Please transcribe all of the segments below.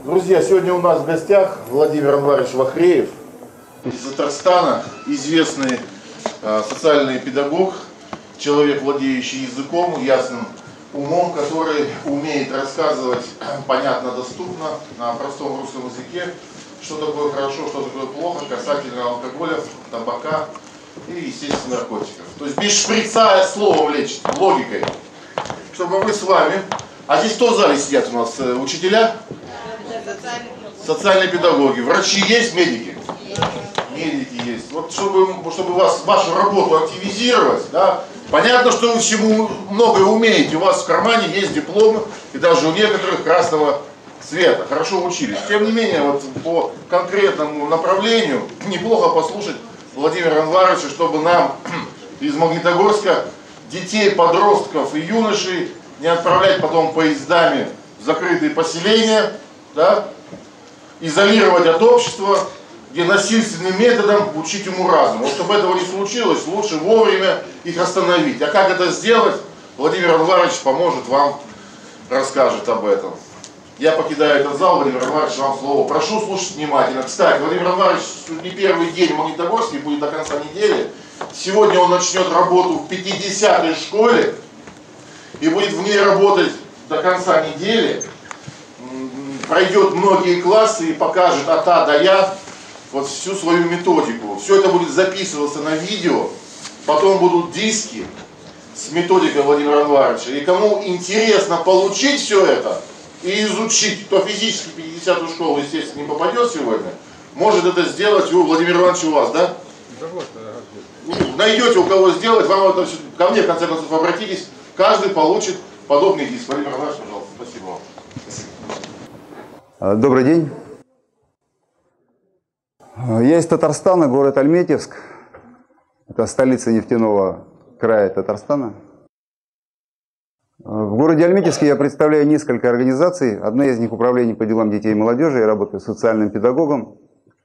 Друзья, сегодня у нас в гостях Владимир Анварович Вахреев из Татарстана, известный социальный педагог, человек, владеющий языком, ясным умом, который умеет рассказывать понятно, доступно, на простом русском языке, что такое хорошо, что такое плохо, касательно алкоголя, табака и, естественно, наркотиков. То есть без шприца словом лечит, логикой. Чтобы мы с вами... А здесь кто в зале сидят у нас? Учителя? Социальные педагоги. Врачи есть, медики? Медики есть. Вот чтобы вашу работу активизировать, да, понятно, что вы всему многое умеете. У вас в кармане есть дипломы, и даже у некоторых красного цвета. Хорошо учились. Тем не менее, вот по конкретному направлению неплохо послушать Владимира Анваровича, чтобы нам из Магнитогорска детей, подростков и юношей не отправлять потом поездами в закрытые поселения, да, изолировать от общества, где насильственным методом учить уму-разуму. Вот чтобы этого не случилось, лучше вовремя их остановить. А как это сделать, Владимир Анварович поможет вам, расскажет об этом. Я покидаю этот зал, Владимир Анварович, вам слово. Прошу слушать внимательно. Кстати, Владимир Анварович не первый день в Магнитогорске, будет до конца недели. Сегодня он начнет работу в 50-й школе и будет в ней работать до конца недели. Пройдет многие классы и покажет от А до Я вот всю свою методику. Все это будет записываться на видео, потом будут диски с методикой Владимира Анваровича. И кому интересно получить все это и изучить, кто физически в 50-ю школу, естественно, не попадет сегодня, может это сделать у Владимира Ивановича, у вас, да? Найдете у кого сделать, вам это все, ко мне в конце концов обратитесь, каждый получит подобный диск. Владимир Иванович, пожалуйста, спасибо вам. Добрый день. Я из Татарстана, город Альметьевск. Это столица нефтяного края Татарстана. В городе Альметьевске я представляю несколько организаций. Одна из них — Управление по делам детей и молодежи. Я работаю социальным педагогом.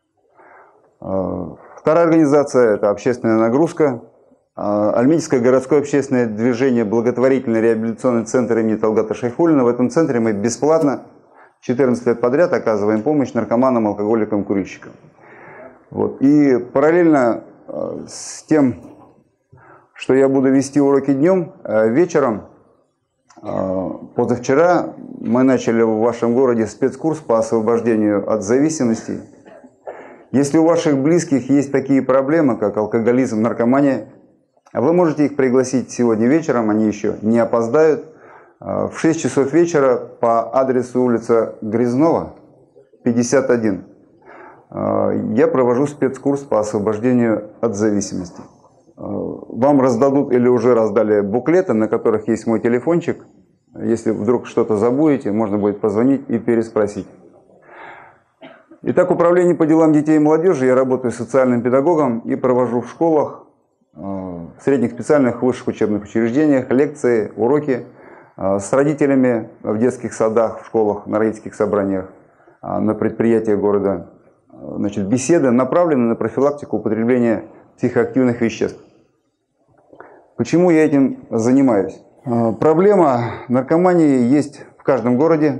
Вторая организация — это общественная нагрузка. Альметьевское городское общественное движение «Благотворительный реабилитационный центр имени Талгата Шайхуллина». В этом центре мы бесплатно 14 лет подряд оказываем помощь наркоманам, алкоголикам, курильщикам. Вот. И параллельно с тем, что я буду вести уроки днем, вечером, позавчера мы начали в вашем городе спецкурс по освобождению от зависимости. Если у ваших близких есть такие проблемы, как алкоголизм, наркомания, вы можете их пригласить сегодня вечером, они еще не опоздают, в 6 часов вечера по адресу улица Грязнова, 51. Я провожу спецкурс по освобождению от зависимости. Вам раздадут или уже раздали буклеты, на которых есть мой телефончик. Если вдруг что-то забудете, можно будет позвонить и переспросить. Итак, Управление по делам детей и молодежи. Я работаю социальным педагогом и провожу в школах, в средних, специальных, высших учебных учреждениях лекции, уроки с родителями в детских садах, в школах, на родительских собраниях, на предприятиях города. Значит, беседы направлены на профилактику употребления психоактивных веществ. Почему я этим занимаюсь? Проблема наркомании есть в каждом городе.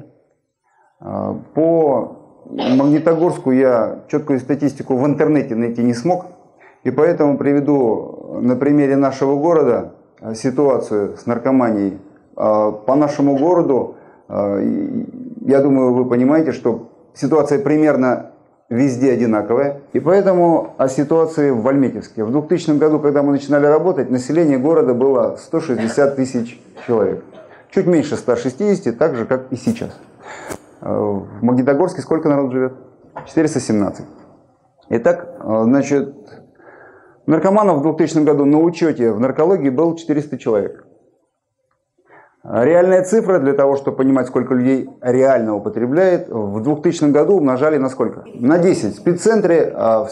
По Магнитогорску я четкую статистику в интернете найти не смог. И поэтому приведу на примере нашего города ситуацию с наркоманией. По нашему городу, я думаю, вы понимаете, что ситуация примерно везде одинаковая. И поэтому о ситуации в Альметьевске. В 2000 году, когда мы начинали работать, население города было 160 тысяч человек. Чуть меньше 160, так же, как и сейчас. В Магнитогорске сколько народ живет? 417. Итак, значит, наркоманов в 2000 году на учете в наркологии было 400 человек. Реальная цифра, для того, чтобы понимать, сколько людей реально употребляет, в 2000 году умножали на сколько? На 10. В спеццентре,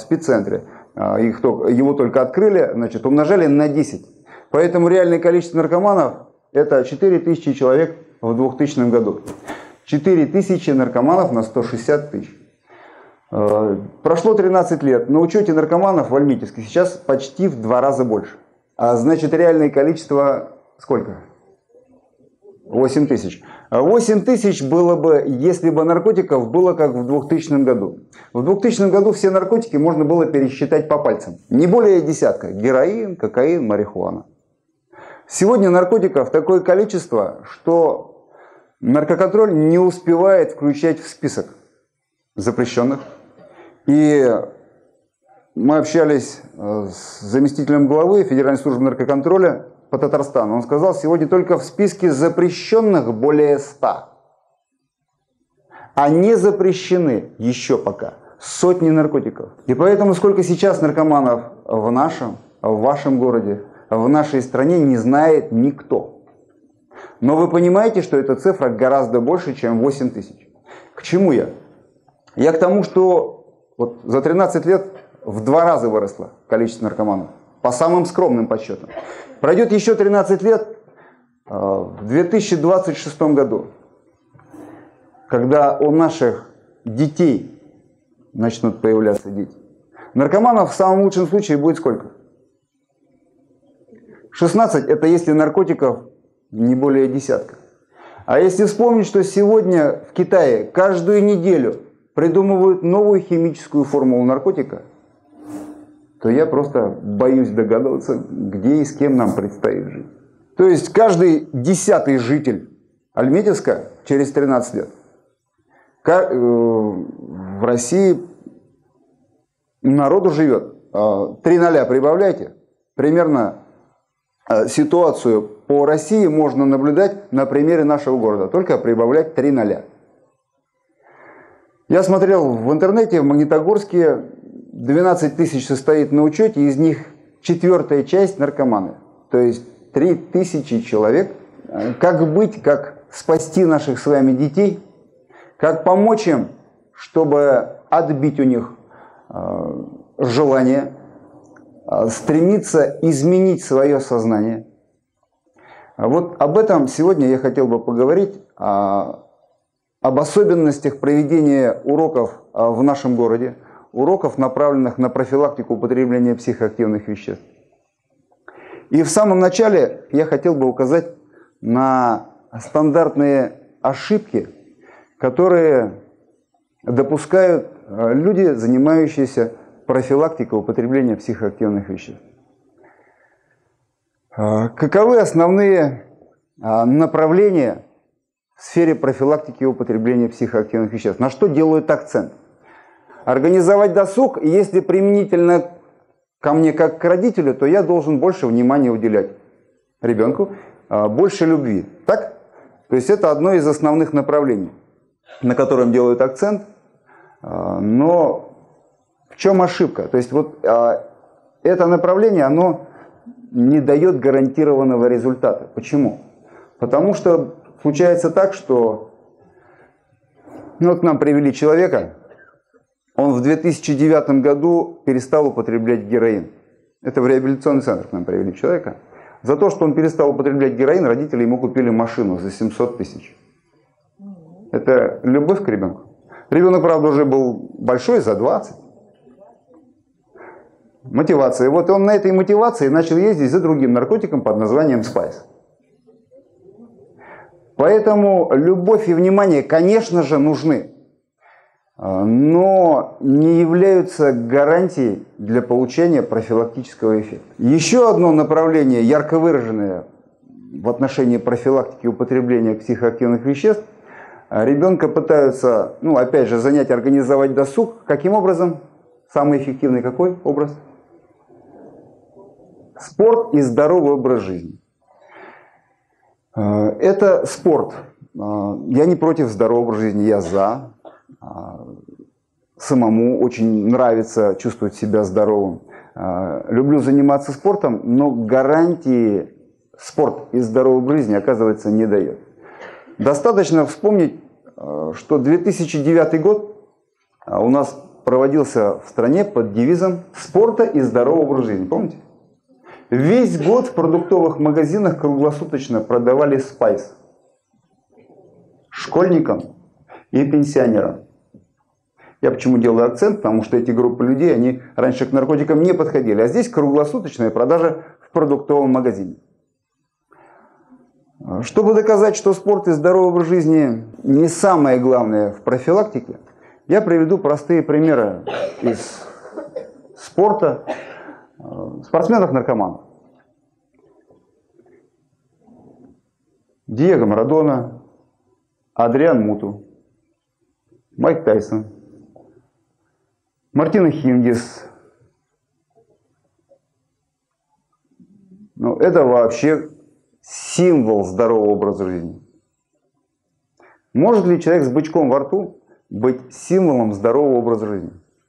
его только открыли, значит, умножали на 10. Поэтому реальное количество наркоманов — это 4000 человек в 2000 году. 4000 наркоманов на 160 тысяч. Прошло 13 лет. На учете наркоманов в Альметьевске сейчас почти в 2 раза больше. А значит, реальное количество сколько? 8 тысяч. 8 тысяч было бы, если бы наркотиков было как в 2000 году. В 2000 году все наркотики можно было пересчитать по пальцам. Не более десятка. Героин, кокаин, марихуана. Сегодня наркотиков такое количество, что наркоконтроль не успевает включать в список запрещенных. И мы общались с заместителем главы Федеральной службы наркоконтроля по Татарстану. Он сказал, сегодня только в списке запрещенных более 100. А не запрещены еще пока сотни наркотиков. И поэтому сколько сейчас наркоманов в нашем, в вашем городе, в нашей стране не знает никто. Но вы понимаете, что эта цифра гораздо больше, чем 8 тысяч. К чему я? Я к тому, что вот за 13 лет в 2 раза выросло количество наркоманов. По самым скромным подсчетам. Пройдет еще 13 лет, в 2026 году, когда у наших детей начнут появляться дети, наркоманов в самом лучшем случае будет сколько? 16 – это если наркотиков не более десятка. А если вспомнить, что сегодня в Китае каждую неделю придумывают новую химическую формулу наркотика, то я просто боюсь догадываться, где и с кем нам предстоит жить. То есть каждый 10-й житель Альметьевска через 13 лет. В России народу живет. 3 ноля прибавляйте. Примерно ситуацию по России можно наблюдать на примере нашего города. Только прибавлять 3 ноля. Я смотрел в интернете, в Магнитогорске 12 тысяч состоит на учете, из них 1/4 часть наркоманы. То есть 3000 человек. Как быть, как спасти наших с вами детей, как помочь им, чтобы отбить у них желание, стремиться изменить свое сознание. Вот об этом сегодня я хотел бы поговорить, об особенностях проведения уроков в нашем городе, уроков, направленных на профилактику употребления психоактивных веществ. И в самом начале я хотел бы указать на стандартные ошибки, которые допускают люди, занимающиеся профилактикой употребления психоактивных веществ. Каковы основные направления в сфере профилактики употребления психоактивных веществ? На что делают акцент? Организовать досуг, и если применительно ко мне как к родителю, то я должен больше внимания уделять ребенку, больше любви. Так? То есть это одно из основных направлений, на котором делают акцент. Но в чем ошибка? То есть вот это направление, оно не дает гарантированного результата. Почему? Потому что случается так, что вот к нам привели человека, он в 2009 году перестал употреблять героин. Это в реабилитационный центр к нам привели человека. За то, что он перестал употреблять героин, родители ему купили машину за 700 тысяч. Это любовь к ребенку. Ребенок, правда, уже был большой, за 20. Мотивация. Вот он на этой мотивации начал ездить за другим наркотиком под названием Спайс. Поэтому любовь и внимание, конечно же, нужны, но не являются гарантией для получения профилактического эффекта. Еще одно направление, ярко выраженное в отношении профилактики употребления психоактивных веществ, ребенка пытаются, опять же, занять, организовать досуг. Каким образом? Самый эффективный какой образ? Спорт и здоровый образ жизни. Это спорт. Я не против здорового образа жизни, я за. Самому очень нравится чувствовать себя здоровым. Люблю заниматься спортом, но гарантии спорт и здоровый образ жизни, оказывается, не дает. Достаточно вспомнить, что 2009 год у нас проводился в стране под девизом «Спорта и здорового образа жизни». Помните? Весь год в продуктовых магазинах круглосуточно продавали спайс школьникам и пенсионерам. Я почему делаю акцент? Потому что эти группы людей, они раньше к наркотикам не подходили. А здесь круглосуточная продажа в продуктовом магазине. Чтобы доказать, что спорт и здоровый образ жизни не самое главное в профилактике, я приведу простые примеры из спорта спортсменов-наркоманов. Диего Марадона, Адриан Муту, Майк Тайсон, Мартина Хингис. Ну, это вообще символ здорового образа жизни. Может ли человек с бычком во рту быть символом здорового образа жизни?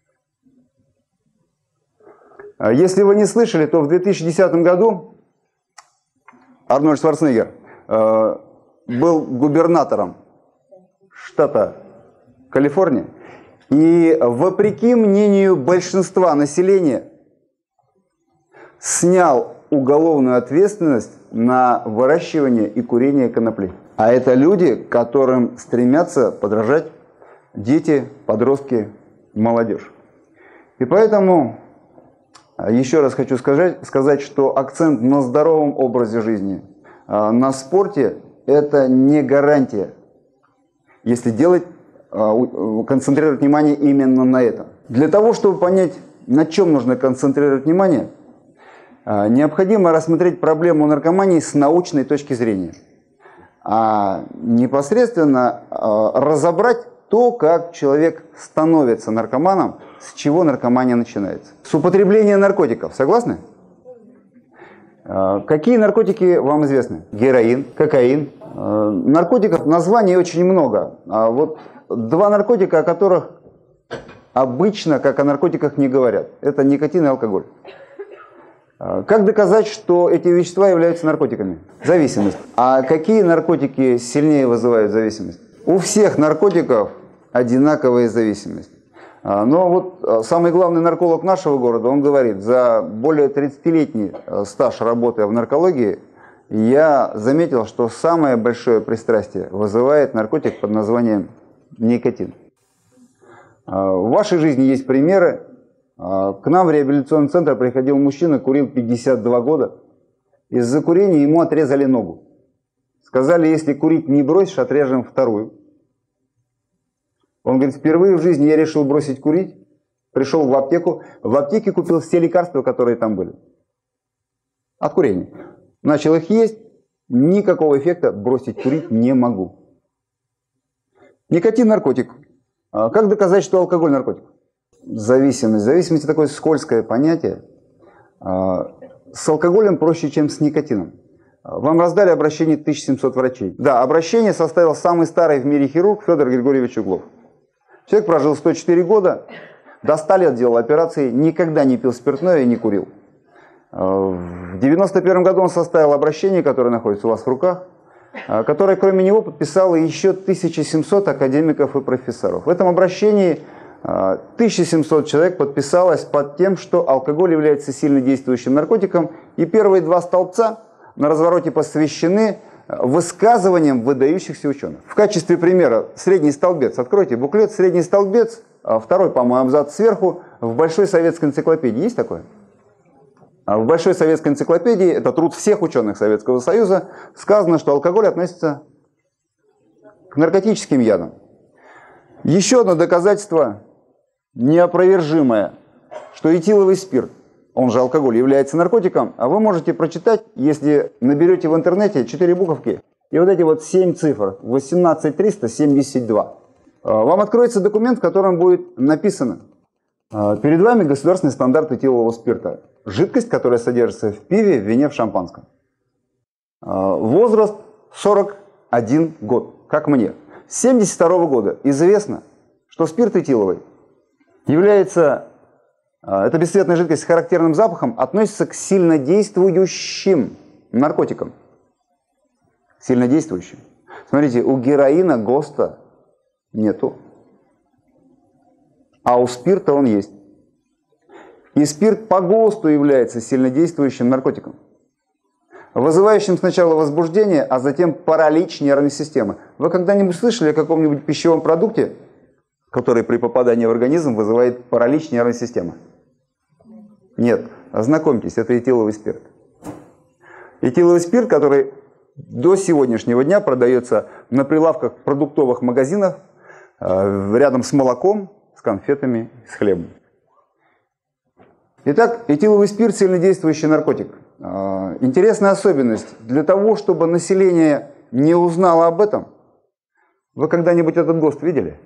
Если вы не слышали, то в 2010 году Арнольд Шварценеггер был губернатором штата Калифорния. И вопреки мнению большинства населения снял уголовную ответственность на выращивание и курение конопли. А это люди, которым стремятся подражать дети, подростки, молодежь. И поэтому еще раз хочу сказать, что акцент на здоровом образе жизни, на спорте – это не гарантия, если концентрировать внимание именно на этом. Для того, чтобы понять, на чем нужно концентрировать внимание, необходимо рассмотреть проблему наркомании с научной точки зрения, а непосредственно разобрать то, как человек становится наркоманом, с чего наркомания начинается. С употребления наркотиков. Согласны? Какие наркотики вам известны? Героин, кокаин. Наркотиков названий очень много. А вот два наркотика, о которых обычно, как о наркотиках, не говорят. Это никотин и алкоголь. Как доказать, что эти вещества являются наркотиками? Зависимость. А какие наркотики сильнее вызывают зависимость? У всех наркотиков одинаковая зависимость. Но вот самый главный нарколог нашего города, он говорит, за более 30-летний стаж работы в наркологии я заметил, что самое большое пристрастие вызывает наркотик под названием никотин. В вашей жизни есть примеры. К нам в реабилитационный центр приходил мужчина, курил 52 года. Из-за курения ему отрезали ногу. Сказали, если курить не бросишь, отрежем вторую. Он говорит, впервые в жизни я решил бросить курить. Пришел в аптеку. В аптеке купил все лекарства, которые там были. От курения. Начал их есть. Никакого эффекта, бросить курить не могу. Никотин – наркотик. Как доказать, что алкоголь – наркотик? Зависимость. Зависимость – это такое скользкое понятие. С алкоголем проще, чем с никотином. Вам раздали обращение 1700 врачей. Да, обращение составил самый старый в мире хирург Федор Григорьевич Углов. Человек прожил 104 года, до 100 лет делал операции, никогда не пил спиртное и не курил. В 91 году он составил обращение, которое находится у вас в руках, которое кроме него подписало еще 1700 академиков и профессоров. В этом обращении 1700 человек подписалось под тем, что алкоголь является сильно действующим наркотиком, и первые два столбца на развороте посвящены высказываниям выдающихся ученых. В качестве примера средний столбец. Откройте буклет, средний столбец, второй, по-моему, абзац сверху, в Большой советской энциклопедии. Есть такое? В Большой советской энциклопедии, это труд всех ученых Советского Союза, сказано, что алкоголь относится к наркотическим ядам. Еще одно доказательство неопровержимое, что этиловый спирт, он же алкоголь, является наркотиком, а вы можете прочитать, если наберете в интернете 4 буковки и вот эти вот 7 цифр, 18372. Вам откроется документ, в котором будет написано: перед вами государственный стандарт этилового спирта. Жидкость, которая содержится в пиве, в вине, в шампанском. Возраст 41 год, как мне. С 1972 года известно, что спирт этиловый является, это бесцветная жидкость с характерным запахом, относится к сильнодействующим наркотикам. Сильнодействующим. Смотрите, у героина ГОСТа нету, а у спирта он есть. И спирт по ГОСТу является сильнодействующим наркотиком, вызывающим сначала возбуждение, а затем паралич нервной системы. Вы когда-нибудь слышали о каком-нибудь пищевом продукте, который при попадании в организм вызывает паралич нервной системы? Нет. Ознакомьтесь, это этиловый спирт. Этиловый спирт, который до сегодняшнего дня продается на прилавках продуктовых магазинов рядом с молоком, с конфетами, с хлебом. Итак, этиловый спирт – сильнодействующий наркотик. Интересная особенность. Для того, чтобы население не узнало об этом, вы когда-нибудь этот ГОСТ видели?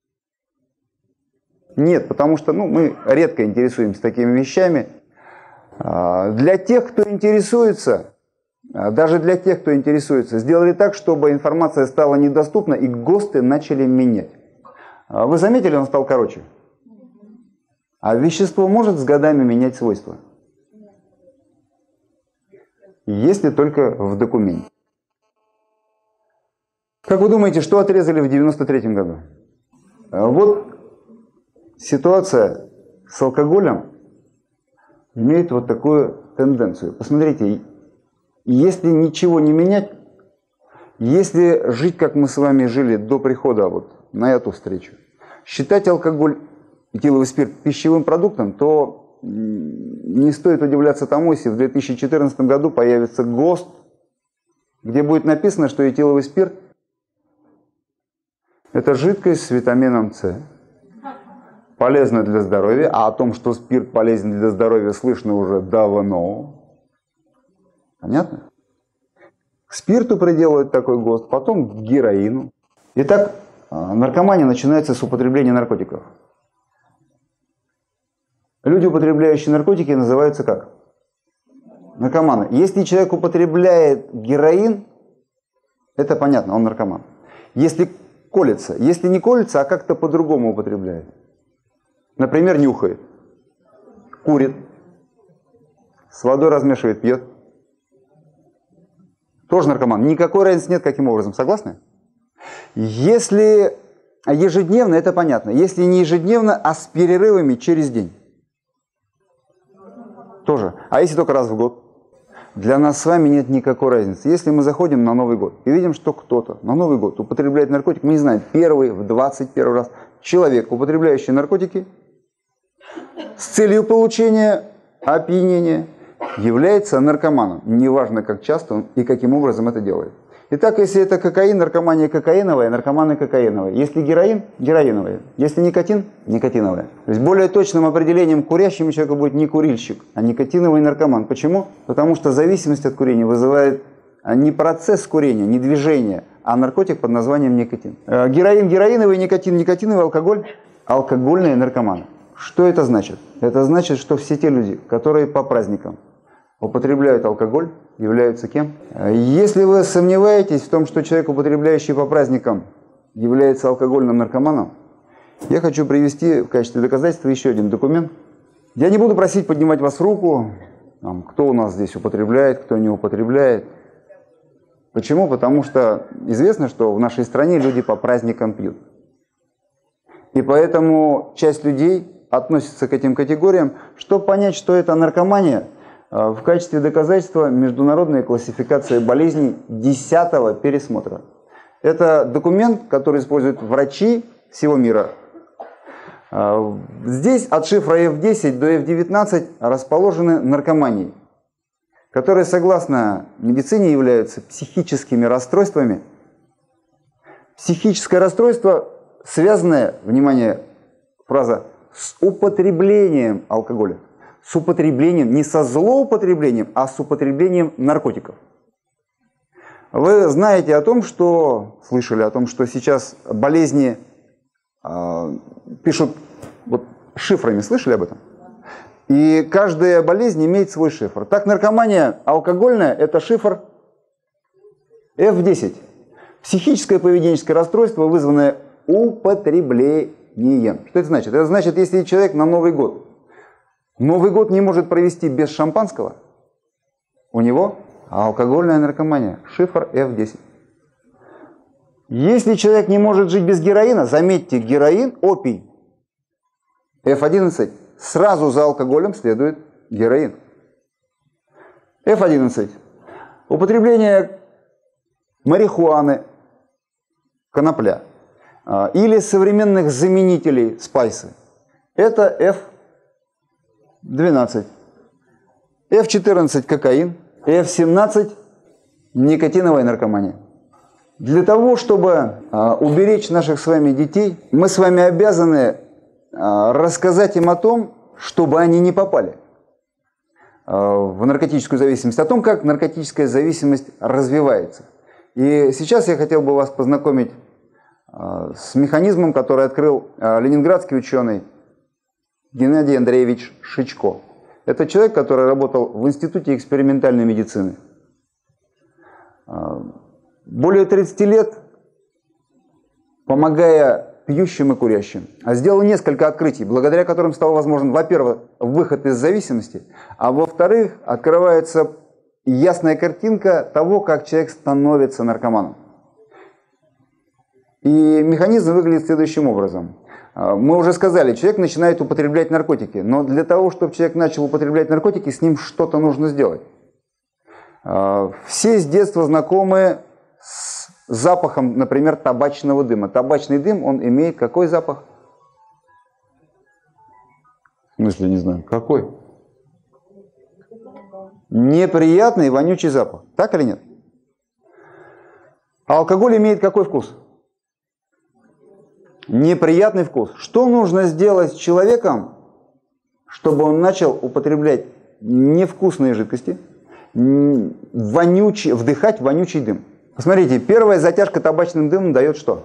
Нет, потому что мы редко интересуемся такими вещами. Для тех, кто интересуется, даже для тех, кто интересуется, сделали так, чтобы информация стала недоступна и ГОСТы начали менять. Вы заметили, он стал короче? А вещество может с годами менять свойства? Если только в документе. Как вы думаете, что отрезали в 1993 году? Вот ситуация с алкоголем имеет вот такую тенденцию. Посмотрите, если ничего не менять, если жить, как мы с вами жили до прихода вот на эту встречу, считать алкоголь, этиловый спирт пищевым продуктом, то не стоит удивляться тому, если в 2014 году появится ГОСТ, где будет написано, что этиловый спирт – это жидкость с витамином С, полезна для здоровья, а о том, что спирт полезен для здоровья, слышно уже давно. Понятно? К спирту приделывают такой ГОСТ, потом к героину. Итак, наркомания начинается с употребления наркотиков. Люди, употребляющие наркотики, называются как? Наркоманы. Если человек употребляет героин, это понятно, он наркоман. Если колется, если не колется, а как-то по-другому употребляет. Например, нюхает, курит, с водой размешивает, пьет. Тоже наркоман. Никакой разницы нет, каким образом. Согласны? Если ежедневно, это понятно. Если не ежедневно, а с перерывами через день. Тоже. А если только раз в год? Для нас с вами нет никакой разницы. Если мы заходим на Новый год и видим, что кто-то на Новый год употребляет наркотик, мы не знаем, первый, в 21 раз, человек, употребляющий наркотики, с целью получения опьянения, является наркоманом. Неважно, как часто он и каким образом это делает. Итак, если это кокаин, наркомания кокаиновая, наркоманы кокаиновые. Если героин, героиновые. Если никотин, никотиновая. То есть более точным определением курящему человеку будет не курильщик, а никотиновый наркоман. Почему? Потому что зависимость от курения вызывает не процесс курения, не движение, а наркотик под названием никотин. Героин героиновый, никотин никотиновый, алкоголь алкогольные наркоманы. Что это значит? Это значит, что все те люди, которые по праздникам употребляют алкоголь, являются кем? Если вы сомневаетесь в том, что человек, употребляющий по праздникам, является алкогольным наркоманом, я хочу привести в качестве доказательства еще один документ. Я не буду просить поднимать вас руку, кто у нас здесь употребляет, кто не употребляет. Почему? Потому что известно, что в нашей стране люди по праздникам пьют. И поэтому часть людей относится к этим категориям. Чтобы понять, что это наркомания, в качестве доказательства международная классификация болезней 10-го пересмотра. Это документ, который используют врачи всего мира. Здесь от шифра F10 до F19 расположены наркомании, которые, согласно медицине, являются психическими расстройствами. Психическое расстройство, связанное, внимание, фраза, с употреблением алкоголя. С употреблением, не со злоупотреблением, а с употреблением наркотиков. Вы знаете о том, что, слышали о том, что сейчас болезни пишут вот, шифрами, слышали об этом? И каждая болезнь имеет свой шифр. Так, наркомания алкогольная – это шифр F10. Психическое поведенческое расстройство, вызванное употреблением. Что это значит? Это значит, если человек на Новый год не может провести без шампанского, у него алкогольная наркомания, шифр F10. Если человек не может жить без героина, заметьте, героин, опий, F11, сразу за алкоголем следует героин. F11. Употребление марихуаны, конопля, или современных заменителей спайсы. Это F12. F14 кокаин, F17 Никотиновая наркомания. Для того, чтобы уберечь наших с вами детей, мы с вами обязаны рассказать им о том, чтобы они не попали в наркотическую зависимость, о том, как наркотическая зависимость развивается. И сейчас я хотел бы вас познакомить с механизмом, который открыл ленинградский ученый Геннадий Андреевич Шичко. Это человек, который работал в Институте экспериментальной медицины. Более 30 лет, помогая пьющим и курящим, сделал несколько открытий, благодаря которым стал возможен, во-первых, выход из зависимости, а во-вторых, открывается ясная картинка того, как человек становится наркоманом. И механизм выглядит следующим образом. Мы уже сказали, человек начинает употреблять наркотики, но для того, чтобы человек начал употреблять наркотики, с ним что-то нужно сделать. Все с детства знакомы с запахом, например, табачного дыма. Табачный дым, он имеет какой запах? В смысле, не знаю. Какой? Неприятный вонючий запах. Так или нет? А алкоголь имеет какой вкус? Неприятный вкус. Что нужно сделать с человеком, чтобы он начал употреблять невкусные жидкости, вдыхать вонючий дым? Посмотрите, первая затяжка табачным дымом дает что?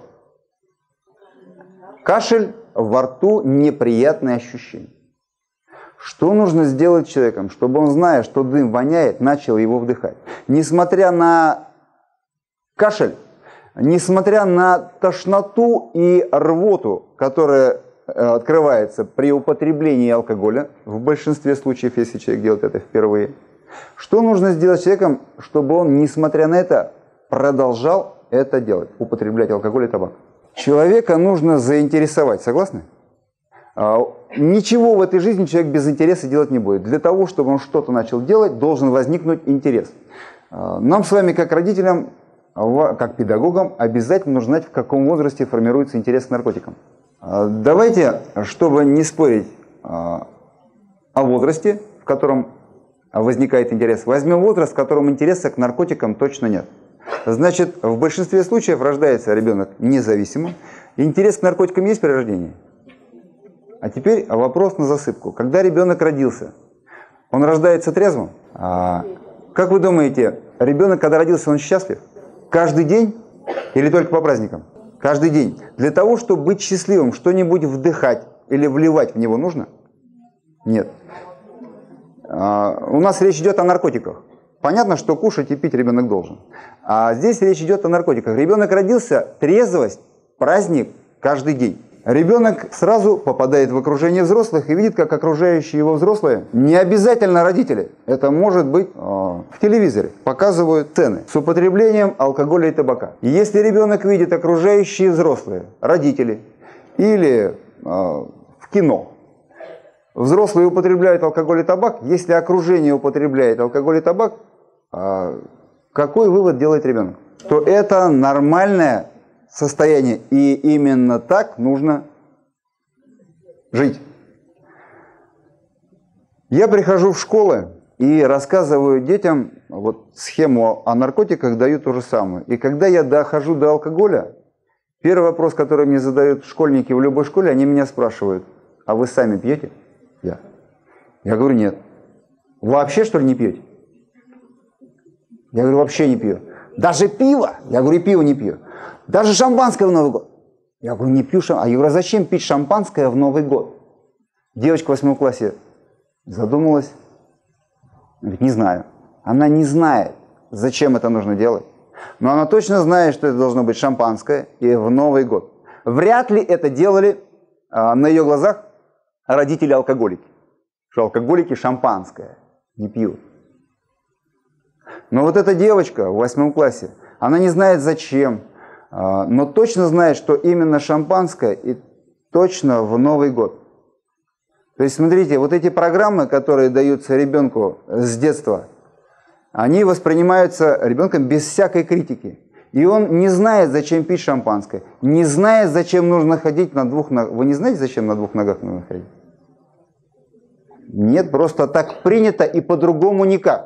Кашель, во рту неприятные ощущения. Что нужно сделать с человеком, чтобы он, зная, что дым воняет, начал его вдыхать? Несмотря на кашель, несмотря на тошноту и рвоту, которая открывается при употреблении алкоголя, в большинстве случаев, если человек делает это впервые, что нужно сделать с человеком, чтобы он, несмотря на это, продолжал это делать, употреблять алкоголь и табак? Человека нужно заинтересовать, согласны? Ничего в этой жизни человек без интереса делать не будет. Для того, чтобы он что-то начал делать, должен возникнуть интерес. Нам с вами, как родителям, как педагогам, обязательно нужно знать, в каком возрасте формируется интерес к наркотикам. Давайте, чтобы не спорить о возрасте, в котором возникает интерес, возьмем возраст, в котором интереса к наркотикам точно нет. Значит, в большинстве случаев рождается ребенок независимым. Интерес к наркотикам есть при рождении? А теперь вопрос на засыпку. Когда ребенок родился, он рождается трезвым? Как вы думаете, ребенок, когда родился, он счастлив? Каждый день или только по праздникам? Каждый день. Для того, чтобы быть счастливым, что-нибудь вдыхать или вливать в него нужно? Нет. У нас речь идет о наркотиках. Понятно, что кушать и пить ребенок должен. А здесь речь идет о наркотиках. Ребенок родился, трезвость, праздник каждый день. Ребенок сразу попадает в окружение взрослых и видит, как окружающие его взрослые, не обязательно родители, это может быть в телевизоре, показывают сцены с употреблением алкоголя и табака. И если ребенок видит окружающие взрослые, родители, или в кино, взрослые употребляют алкоголь и табак, если окружение употребляет алкоголь и табак, какой вывод делает ребенок? То это нормальное состояние, и именно так нужно жить. Я прихожу в школы и рассказываю детям, вот схему о наркотиках даю то же самое. И когда я дохожу до алкоголя, первый вопрос, который мне задают школьники в любой школе, они меня спрашивают: а вы сами пьете? Я говорю: нет. Вообще, что ли, не пьете? Я говорю: вообще не пью. Даже пиво? Я говорю: пиво не пью. Даже шампанское в Новый год? Я говорю: не пью шампанское. А я говорю: а зачем пить шампанское в Новый год? Девочка в 8 классе задумалась. Говорит: не знаю. Она не знает, зачем это нужно делать. Но она точно знает, что это должно быть шампанское и в Новый год. Вряд ли это делали на ее глазах родители-алкоголики. Что алкоголики шампанское не пьют. Но вот эта девочка в 8 классе, она не знает зачем, но точно знает, что именно шампанское и точно в Новый год. То есть, смотрите, вот эти программы, которые даются ребенку с детства, они воспринимаются ребенком без всякой критики. И он не знает, зачем пить шампанское, не знает, зачем нужно ходить на 2 ногах. Вы не знаете, зачем на 2 ногах нужно ходить? Нет, просто так принято и по-другому никак.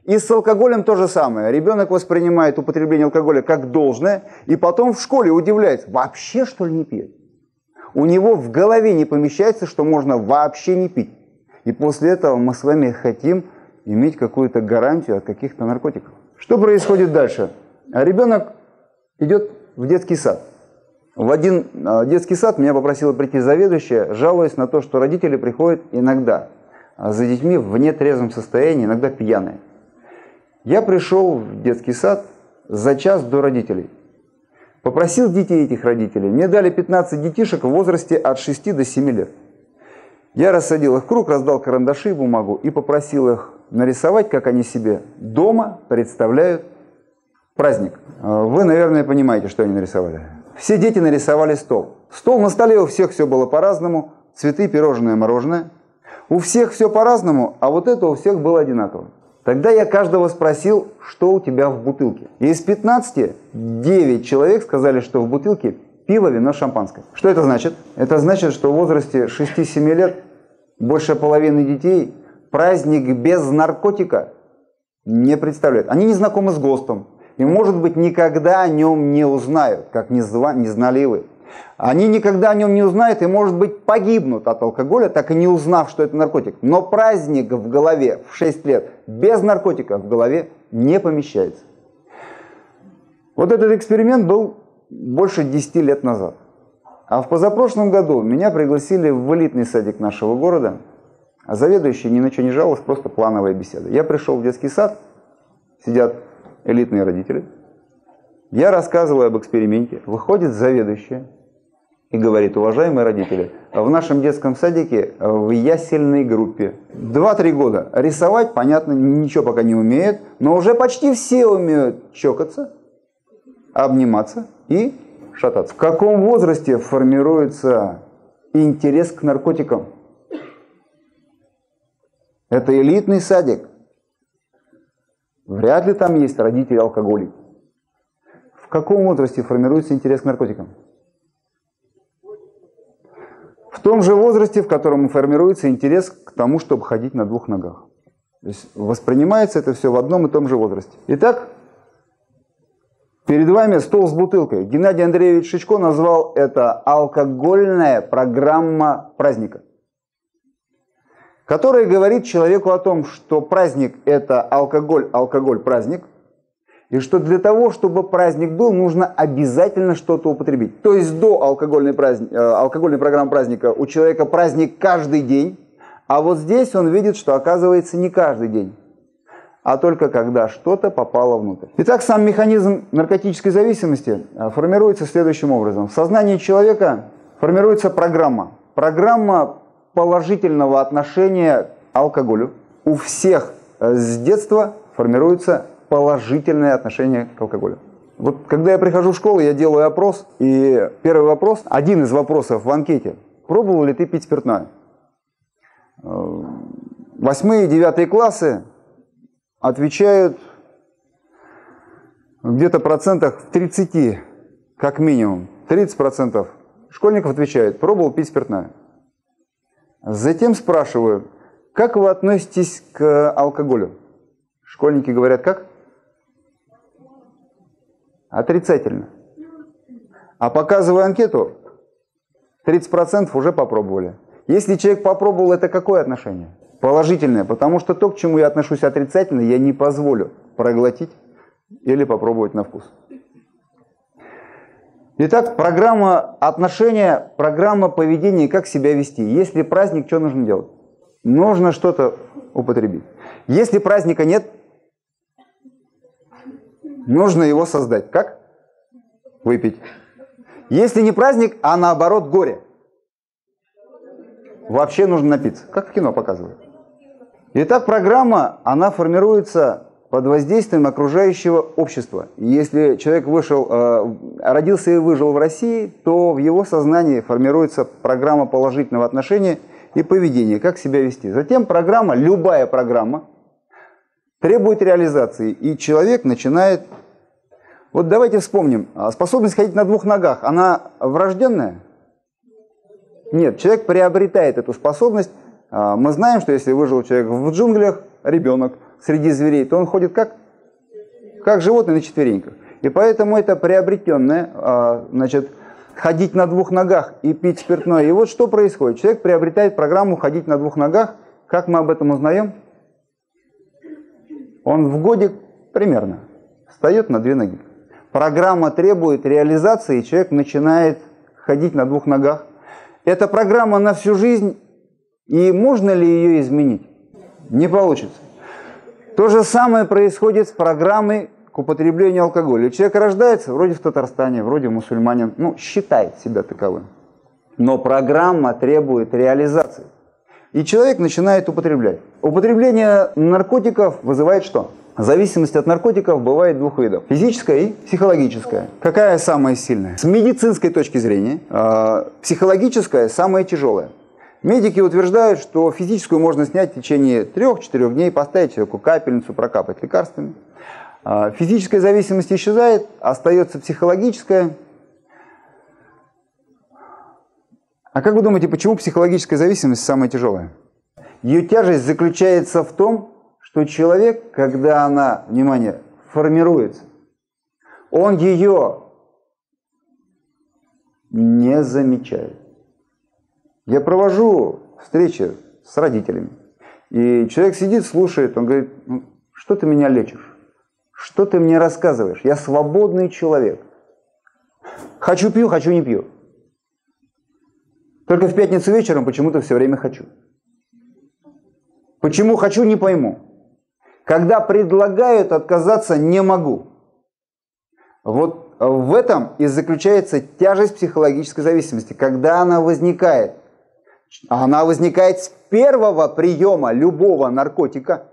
И с алкоголем то же самое. Ребенок воспринимает употребление алкоголя как должное, и потом в школе удивляется, вообще что ли не пьет? У него в голове не помещается, что можно вообще не пить. И после этого мы с вами хотим иметь какую-то гарантию от каких-то наркотиков. Что происходит дальше? Ребенок идет в детский сад. В один детский сад меня попросила прийти заведующая, жалуясь на то, что родители приходят иногда за детьми в нетрезвом состоянии, иногда пьяные. Я пришел в детский сад за час до родителей. Попросил детей этих родителей. Мне дали 15 детишек в возрасте от 6 до 7 лет. Я рассадил их в круг, раздал карандаши и бумагу и попросил их нарисовать, как они себе дома представляют праздник. Вы, наверное, понимаете, что они нарисовали. Все дети нарисовали стол. Стол, на столе у всех все было по-разному. Цветы, пирожное, мороженое. У всех все по-разному, а вот это у всех было одинаково. Тогда я каждого спросил, что у тебя в бутылке. И из 15 9 человек сказали, что в бутылке пиво, вино, шампанское. Что это значит? Это значит, что в возрасте 6-7 лет больше половины детей праздник без наркотика не представляют. Они не знакомы с ГОСТом. И, может быть, никогда о нем не узнают, как не знали и вы. Они никогда о нем не узнают и, может быть, погибнут от алкоголя, так и не узнав, что это наркотик. Но праздник в голове в 6 лет без наркотика в голове не помещается. Вот этот эксперимент был больше 10 лет назад. А в позапрошлом году меня пригласили в элитный садик нашего города, а заведующий ни на что не жаловался, просто плановая беседа. Я пришел в детский сад, сидят элитные родители, я рассказываю об эксперименте, выходит заведующая и говорит: уважаемые родители, в нашем детском садике в ясельной группе 2-3 года рисовать, понятно, ничего пока не умеют, но уже почти все умеют чокаться, обниматься и шататься. В каком возрасте формируется интерес к наркотикам? Это элитный садик. Вряд ли там есть родители-алкоголики. В каком возрасте формируется интерес к наркотикам? В том же возрасте, в котором формируется интерес к тому, чтобы ходить на 2 ногах. То есть воспринимается это все в одном и том же возрасте. Итак, перед вами стол с бутылкой. Геннадий Андреевич Шичко назвал это алкогольная программа праздника, которая говорит человеку о том, что праздник – это алкоголь, алкоголь – праздник, и что для того, чтобы праздник был, нужно обязательно что-то употребить. То есть до алкогольной программы праздника у человека праздник каждый день, а вот здесь он видит, что оказывается не каждый день, а только когда что-то попало внутрь. Итак, сам механизм наркотической зависимости формируется следующим образом. В сознании человека формируется программа. Программа положительного отношения к алкоголю. У всех с детства формируется положительное отношение к алкоголю. Вот когда я прихожу в школу, я делаю опрос, и первый вопрос, один из вопросов в анкете: пробовал ли ты пить спиртное? 8 и 9 классы отвечают где-то процентах в 30, как минимум. 30% школьников отвечают: пробовал пить спиртное. Затем спрашиваю: как вы относитесь к алкоголю? Школьники говорят как? Отрицательно. А показывая анкету, 30% уже попробовали. Если человек попробовал, это какое отношение? Положительное, потому что то, к чему я отношусь отрицательно, я не позволю проглотить или попробовать на вкус. Итак, программа отношения, программа поведения, как себя вести. Если праздник, что нужно делать? Нужно что-то употребить. Если праздника нет, нужно его создать. Как? Выпить. Если не праздник, а наоборот горе, вообще нужно напиться. Как в кино показывают. Итак, программа, она формируется под воздействием окружающего общества. Если человек родился и выжил в России, то в его сознании формируется программа положительного отношения и поведения, как себя вести. Затем программа, любая программа, требует реализации, и человек начинает... Вот давайте вспомним, способность ходить на 2 ногах, она врожденная? Нет, человек приобретает эту способность. Мы знаем, что если выжил человек в джунглях, ребенок, среди зверей, то он ходит как животное на четвереньках. И поэтому это приобретенное, значит, ходить на двух ногах и пить спиртное. И вот что происходит. Человек приобретает программу ходить на двух ногах. Как мы об этом узнаем? Он в годик примерно встает на две ноги. Программа требует реализации, и человек начинает ходить на двух ногах. Эта программа на всю жизнь, и можно ли ее изменить? Не получится. То же самое происходит с программой к употреблению алкоголя. Человек рождается вроде в Татарстане, вроде мусульманин, ну, считает себя таковым. Но программа требует реализации. И человек начинает употреблять. Употребление наркотиков вызывает что? Зависимость от наркотиков бывает двух видов. Физическая и психологическая. Какая самая сильная? С медицинской точки зрения, психологическая самая тяжелая. Медики утверждают, что физическую можно снять в течение 3-4 дней, поставить человеку капельницу, прокапать лекарствами. Физическая зависимость исчезает, остается психологическая. А как вы думаете, почему психологическая зависимость самая тяжелая? Ее тяжесть заключается в том, что человек, когда она, внимание, формируется, он ее не замечает. Я провожу встречи с родителями, и человек сидит, слушает, он говорит: ну, что ты меня лечишь? Что ты мне рассказываешь? Я свободный человек. Хочу пью, хочу не пью. Только в пятницу вечером почему-то все время хочу. Почему хочу, не пойму. Когда предлагают отказаться, не могу. Вот в этом и заключается тяжесть психологической зависимости. Когда она возникает с первого приема любого наркотика.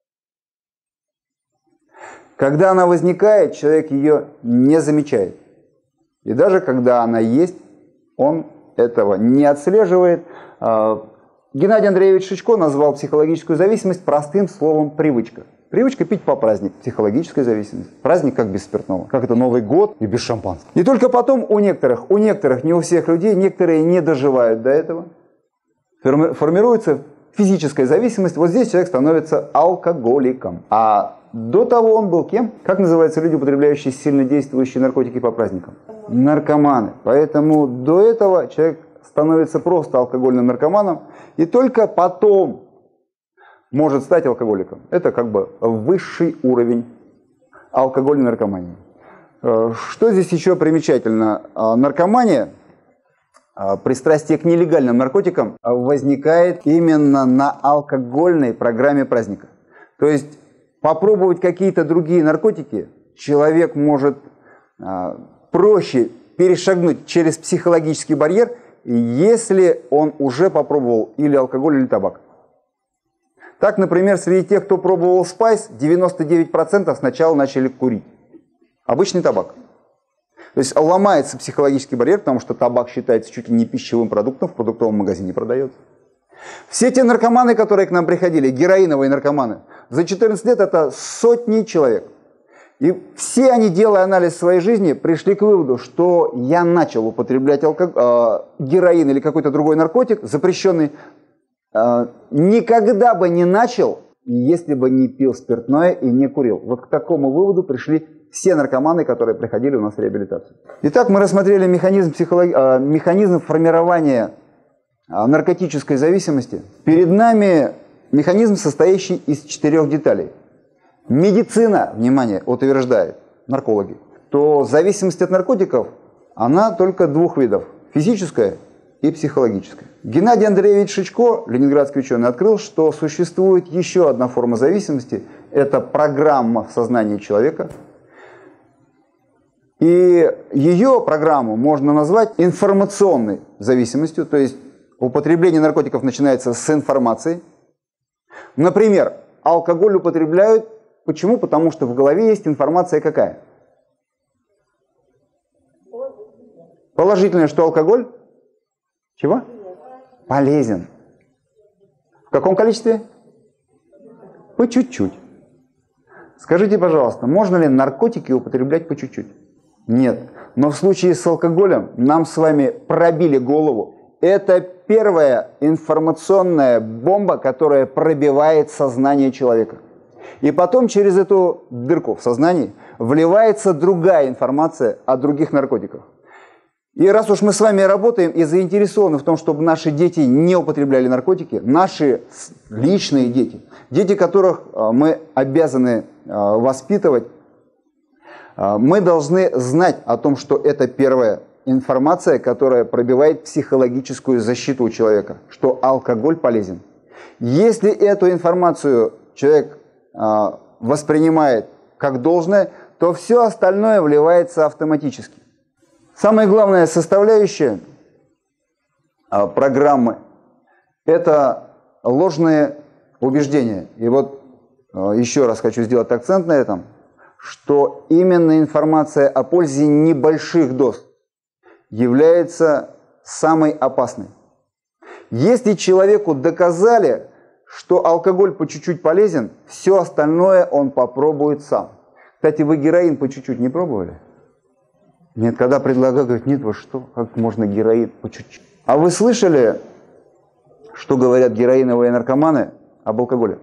Когда она возникает, человек ее не замечает. И даже когда она есть, он этого не отслеживает. Геннадий Андреевич Шичко назвал психологическую зависимость простым словом «привычка». Привычка пить по празднику. Психологическая зависимость. Праздник как без спиртного. Как это Новый год и без шампанского. И только потом у некоторых, не у всех людей, некоторые не доживают до этого. Формируется физическая зависимость. Вот здесь человек становится алкоголиком. А до того он был кем? Как называются люди, употребляющие сильно действующие наркотики по праздникам? Наркоманы. Поэтому до этого человек становится просто алкогольным наркоманом. И только потом может стать алкоголиком. Это как бы высший уровень алкогольной наркомании. Что здесь еще примечательно? Наркомания, пристрастие к нелегальным наркотикам возникает именно на алкогольной программе праздника. То есть попробовать какие-то другие наркотики человек может проще перешагнуть через психологический барьер, если он уже попробовал или алкоголь, или табак. Так, например, среди тех, кто пробовал спайс, 99% сначала начали курить. Обычный табак. То есть ломается психологический барьер, потому что табак считается чуть ли не пищевым продуктом, в продуктовом магазине продается. Все те наркоманы, которые к нам приходили, героиновые наркоманы, за 14 лет это сотни человек. И все они, делая анализ своей жизни, пришли к выводу, что я начал употреблять героин или какой-то другой наркотик, запрещенный, никогда бы не начал, если бы не пил спиртное и не курил. Вот к такому выводу пришли все наркоманы, которые приходили у нас в реабилитацию. Итак, мы рассмотрели механизм формирования наркотической зависимости. Перед нами механизм, состоящий из 4 деталей. Медицина, внимание, утверждает, наркологи, то зависимость от наркотиков, она только двух видов. Физическая и психологическая. Геннадий Андреевич Шичко, ленинградский ученый, открыл, что существует еще одна форма зависимости. Это программа в сознании человека. И ее программу можно назвать информационной зависимостью. То есть употребление наркотиков начинается с информации. Например, алкоголь употребляют. Почему? Потому что в голове есть информация какая? Положительная, что алкоголь? Чего? Полезен. В каком количестве? По чуть-чуть. Скажите, пожалуйста, можно ли наркотики употреблять по чуть-чуть? Нет. Но в случае с алкоголем нам с вами пробили голову. Это первая информационная бомба, которая пробивает сознание человека. И потом через эту дырку в сознании вливается другая информация о других наркотиках. И раз уж мы с вами работаем и заинтересованы в том, чтобы наши дети не употребляли наркотики, наши личные дети, дети, которых мы обязаны воспитывать, мы должны знать о том, что это первая информация, которая пробивает психологическую защиту у человека, что алкоголь полезен. Если эту информацию человек воспринимает как должное, то все остальное вливается автоматически. Самая главная составляющая программы – это ложные убеждения. И вот еще раз хочу сделать акцент на этом, что именно информация о пользе небольших доз является самой опасной. Если человеку доказали, что алкоголь по чуть-чуть полезен, все остальное он попробует сам. Кстати, вы героин по чуть-чуть не пробовали? Нет, когда предлагаю, говорят, нет, вы что, как можно героин по чуть-чуть? А вы слышали, что говорят героиновые наркоманы об алкоголе?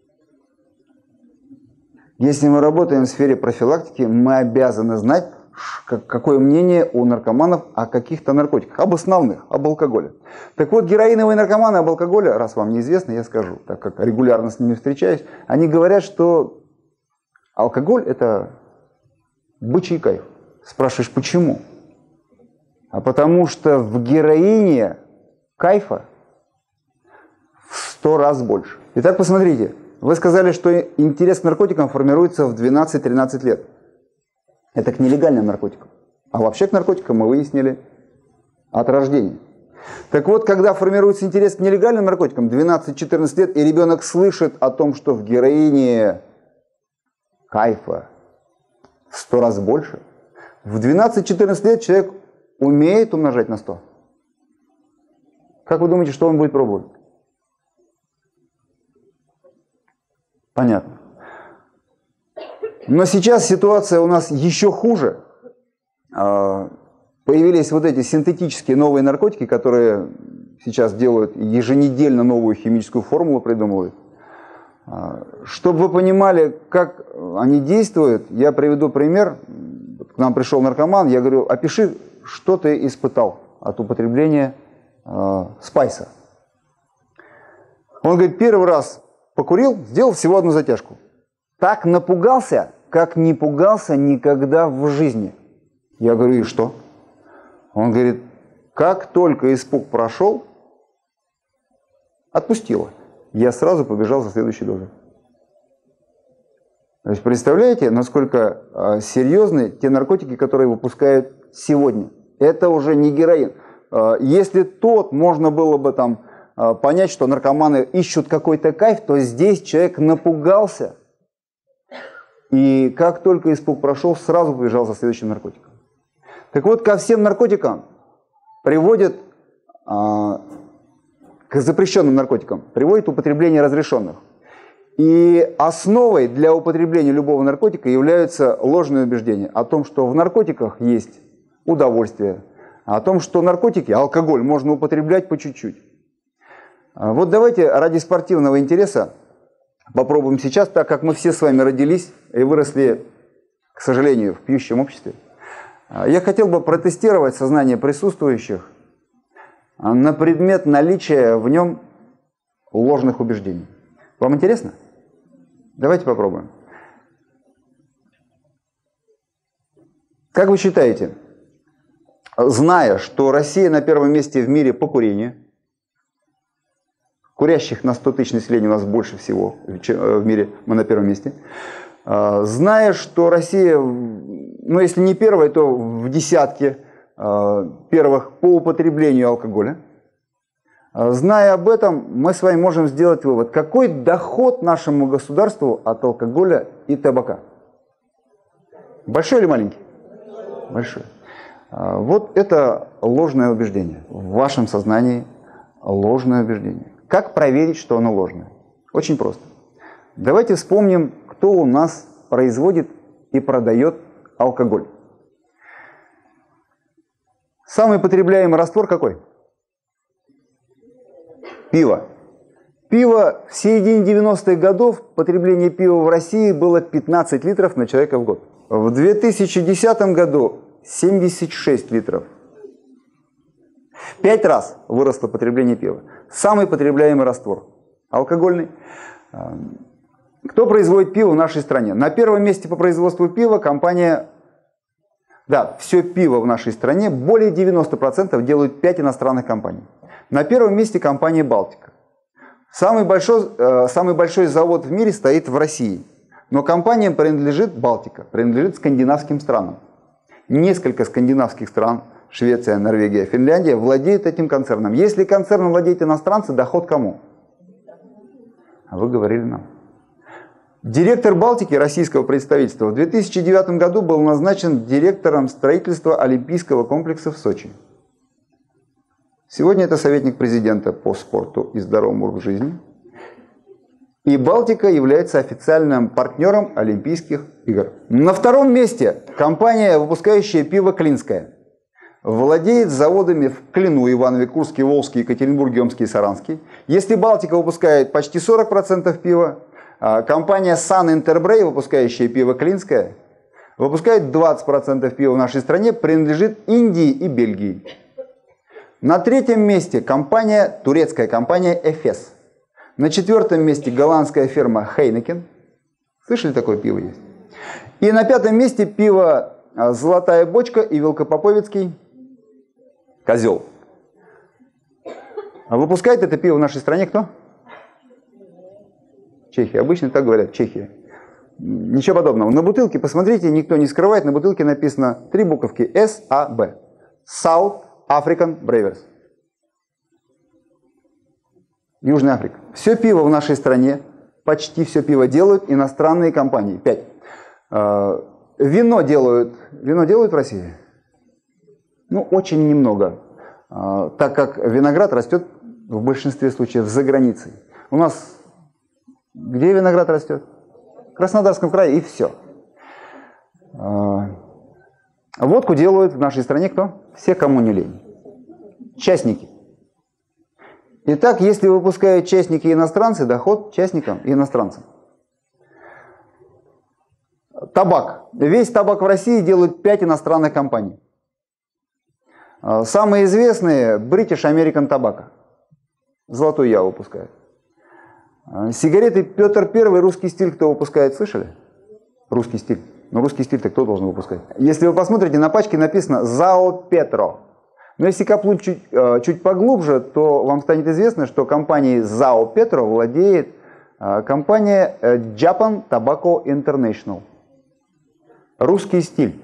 Если мы работаем в сфере профилактики, мы обязаны знать, какое мнение у наркоманов о каких-то наркотиках, об основных, об алкоголе. Так вот, героиновые наркоманы об алкоголе, раз вам неизвестно, я скажу, так как регулярно с ними встречаюсь, они говорят, что алкоголь – это бычий кайф. Спрашиваешь, почему? А потому что в героине кайфа в 100 раз больше. Итак, посмотрите, вы сказали, что интерес к наркотикам формируется в 12-13 лет. Это к нелегальным наркотикам. А вообще к наркотикам мы выяснили от рождения. Так вот, когда формируется интерес к нелегальным наркотикам, 12-14 лет, и ребенок слышит о том, что в героине кайфа в 100 раз больше, в 12-14 лет человек умеет умножать на 100. Как вы думаете, что он будет пробовать? Понятно. Но сейчас ситуация у нас еще хуже. Появились вот эти синтетические новые наркотики, которые сейчас делают еженедельно новую химическую формулу, придумывают. Чтобы вы понимали, как они действуют, я приведу пример. К нам пришел наркоман, я говорю, опиши, что ты испытал от употребления спайса. Он говорит, первый раз покурил, сделал всего одну затяжку. Так напугался, как не пугался никогда в жизни. Я говорю, и что? Он говорит, как только испуг прошел, отпустило. Я сразу побежал за следующей дозой. То есть представляете, насколько серьезны те наркотики, которые выпускают сегодня. Это уже не героин. Если тот можно было бы там понять, что наркоманы ищут какой-то кайф, то здесь человек напугался. И как только испуг прошел, сразу побежал за следующим наркотиком. Так вот, ко всем наркотикам приводит, к запрещенным наркотикам, приводит употребление разрешенных. И основой для употребления любого наркотика являются ложные убеждения о том, что в наркотиках есть удовольствие, о том, что наркотики, алкоголь можно употреблять по чуть-чуть. Вот давайте ради спортивного интереса попробуем сейчас, так как мы все с вами родились и выросли, к сожалению, в пьющем обществе. Я хотел бы протестировать сознание присутствующих на предмет наличия в нем ложных убеждений. Вам интересно? Давайте попробуем. Как вы считаете, зная, что Россия на первом месте в мире по курению, курящих на 100 тысяч населения у нас больше всего в мире, мы на первом месте, зная, что Россия, ну если не первая, то в десятке первых по употреблению алкоголя, зная об этом, мы с вами можем сделать вывод, какой доход нашему государству от алкоголя и табака? Большой или маленький? Большой. Вот это ложное убеждение. В вашем сознании ложное убеждение. Как проверить, что оно ложное? Очень просто. Давайте вспомним, кто у нас производит и продает алкоголь. Самый потребляемый раствор какой? Пиво. Пиво в середине 90-х годов, потребление пива в России было 15 литров на человека в год. В 2010 году 76 литров. В 5 раз выросло потребление пива. Самый потребляемый раствор алкогольный. Кто производит пиво в нашей стране? На первом месте по производству пива компания... Да, все пиво в нашей стране, более 90% делают 5 иностранных компаний. На первом месте компания «Балтика». Самый большой завод в мире стоит в России. Но компания принадлежит, «Балтика», принадлежит скандинавским странам. Несколько скандинавских стран, Швеция, Норвегия, Финляндия, владеют этим концерном. Если концерном владеют иностранцы, доход кому? А вы говорили нам. Директор «Балтики» российского представительства в 2009 году был назначен директором строительства Олимпийского комплекса в Сочи. Сегодня это советник президента по спорту и здоровому образу жизни. И «Балтика» является официальным партнером Олимпийских игр. На втором месте компания, выпускающая пиво «Клинское». Владеет заводами в Клину, Иванове, Курске, Волжске, Екатеринбурге, Омске и Саранске. Если «Балтика» выпускает почти 40% пива, компания Сан Интербрей, выпускающая пиво «Клинское», выпускает 20% пива в нашей стране, принадлежит Индии и Бельгии. На третьем месте компания, турецкая компания «Эфес». На четвертом месте голландская фирма «Хейнекен». Слышали, такое пиво есть? И на пятом месте пиво «Золотая бочка» и «Велкопоповицкий козел». А выпускает это пиво в нашей стране кто? Чехия. Обычно так говорят, Чехия. Ничего подобного. На бутылке, посмотрите, никто не скрывает, на бутылке написано 3 буковки САБ. South African Brewers. Южная Африка. Все пиво в нашей стране, почти все пиво делают иностранные компании. 5. Вино делают в России? Ну, очень немного, так как виноград растет в большинстве случаев за границей. У нас где виноград растет? В Краснодарском крае, и все. Водку делают в нашей стране кто? Все, кому не лень. Частники. Итак, если выпускают частники и иностранцы, доход частникам и иностранцам. Табак. Весь табак в России делают 5 иностранных компаний. Самые известные British American Tobacco. Золотой Я выпускает. Сигареты Петр I, русский стиль кто выпускает, слышали? Русский стиль. Но русский стиль-то кто должен выпускать? Если вы посмотрите, на пачке написано «Зао Петро». Но если копнуть чуть поглубже, то вам станет известно, что компанией «Зао Петро» владеет компания Japan Tobacco International. Русский стиль.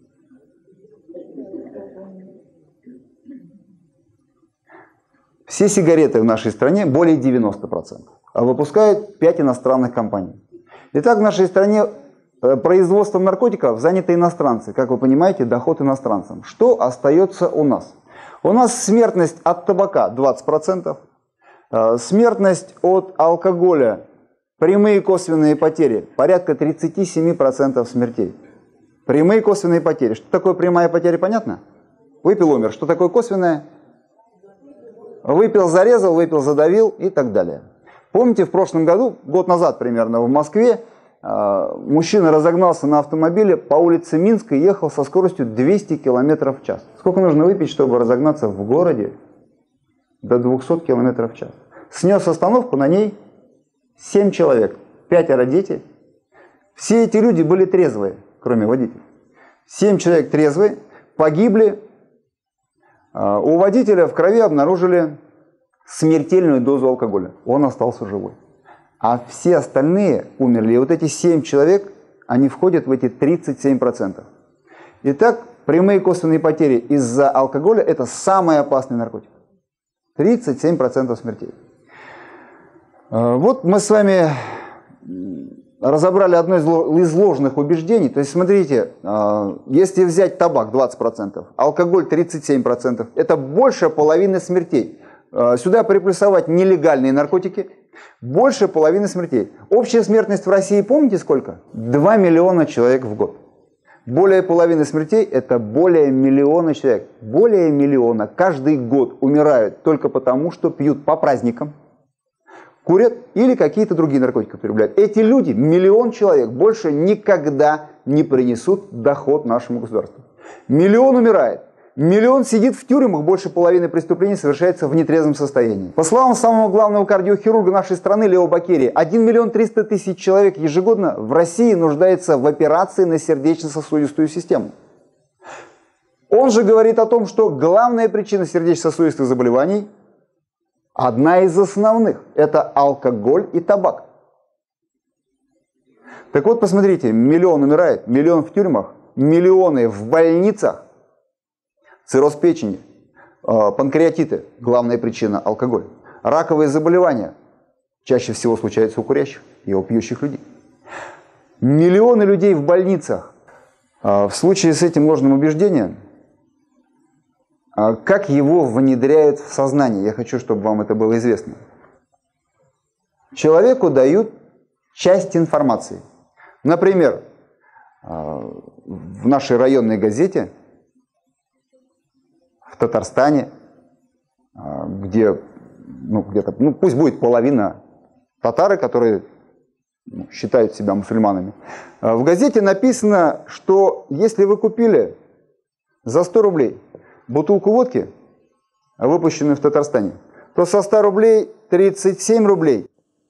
Все сигареты в нашей стране, более 90%, выпускают 5 иностранных компаний. Итак, в нашей стране производством наркотиков заняты иностранцы. Как вы понимаете, доход иностранцам. Что остается у нас? У нас смертность от табака 20%, смертность от алкоголя, прямые косвенные потери, порядка 37% смертей. Прямые косвенные потери. Что такое прямая потеря, понятно? Выпил, умер. Что такое косвенная? Выпил, зарезал, выпил, задавил и так далее. Помните, в прошлом году, год назад примерно, в Москве мужчина разогнался на автомобиле по улице Минска и ехал со скоростью 200 км в час. Сколько нужно выпить, чтобы разогнаться в городе до 200 км в час? Снес остановку, на ней 7 человек, 5 дети. Все эти люди были трезвые, кроме водителя. 7 человек трезвые, погибли. У водителя в крови обнаружили смертельную дозу алкоголя. Он остался живой. А все остальные умерли. И вот эти 7 человек, они входят в эти 37%. Итак, прямые косвенные потери из-за алкоголя – это самый опасный наркотик. 37% смертей. Вот мы с вами разобрали одно из ложных убеждений. То есть, смотрите, если взять табак 20%, алкоголь 37%, это больше половины смертей. Сюда приплюсовать нелегальные наркотики, больше половины смертей. Общая смертность в России, помните сколько? 2 миллиона человек в год. Более половины смертей – это более миллиона человек. Более миллиона каждый год умирают только потому, что пьют по праздникам, курят или какие-то другие наркотики употребляют. Эти люди, миллион человек, больше никогда не принесут доход нашему государству. Миллион умирает. Миллион сидит в тюрьмах, больше половины преступлений совершается в нетрезвом состоянии. По словам самого главного кардиохирурга нашей страны Лео Бакерии, 1 миллион 300 тысяч человек ежегодно в России нуждается в операции на сердечно-сосудистую систему. Он же говорит о том, что главная причина сердечно-сосудистых заболеваний, одна из основных, это алкоголь и табак. Так вот, посмотрите, миллион умирает, миллион в тюрьмах, миллионы в больницах. Цирроз печени, панкреатиты, главная причина алкоголь. Раковые заболевания чаще всего случаются у курящих и у пьющих людей. Миллионы людей в больницах. В случае с этим ложным убеждением, как его внедряют в сознание? Я хочу, чтобы вам это было известно. Человеку дают часть информации. Например, в нашей районной газете в Татарстане, где где-то, пусть будет половина татары, которые считают себя мусульманами. В газете написано, что если вы купили за 100 рублей бутылку водки, выпущенную в Татарстане, то со 100 рублей 37 рублей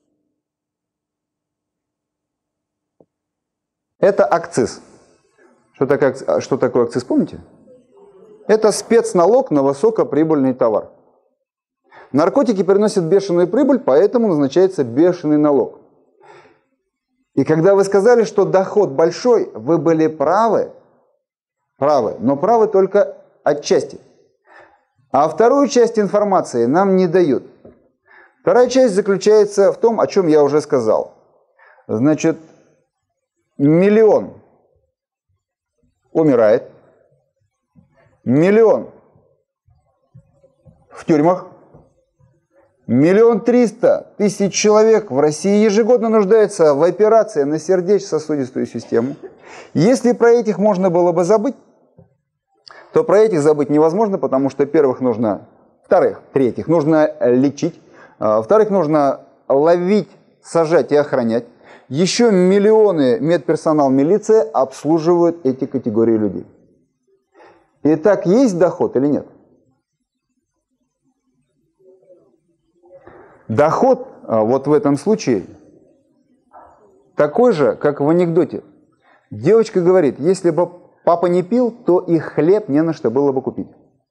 это акциз. Что такое акциз, помните? Это спецналог на высокоприбыльный товар. Наркотики приносят бешеную прибыль, поэтому назначается бешеный налог. И когда вы сказали, что доход большой, вы были правы, но правы только отчасти. А вторую часть информации нам не дают. Вторая часть заключается в том, о чем я уже сказал. Значит, миллион умирает, миллион в тюрьмах, 1 300 000 человек в России ежегодно нуждаются в операции на сердечно-сосудистую систему. Если про этих можно было бы забыть, то про этих забыть невозможно, потому что, третьих нужно лечить, во-вторых, нужно ловить, сажать и охранять. Еще миллионы медперсонал, милиция обслуживают эти категории людей. Итак, есть доход или нет? Доход вот в этом случае такой же, как в анекдоте. Девочка говорит, если бы папа не пил, то и хлеб не на что было бы купить.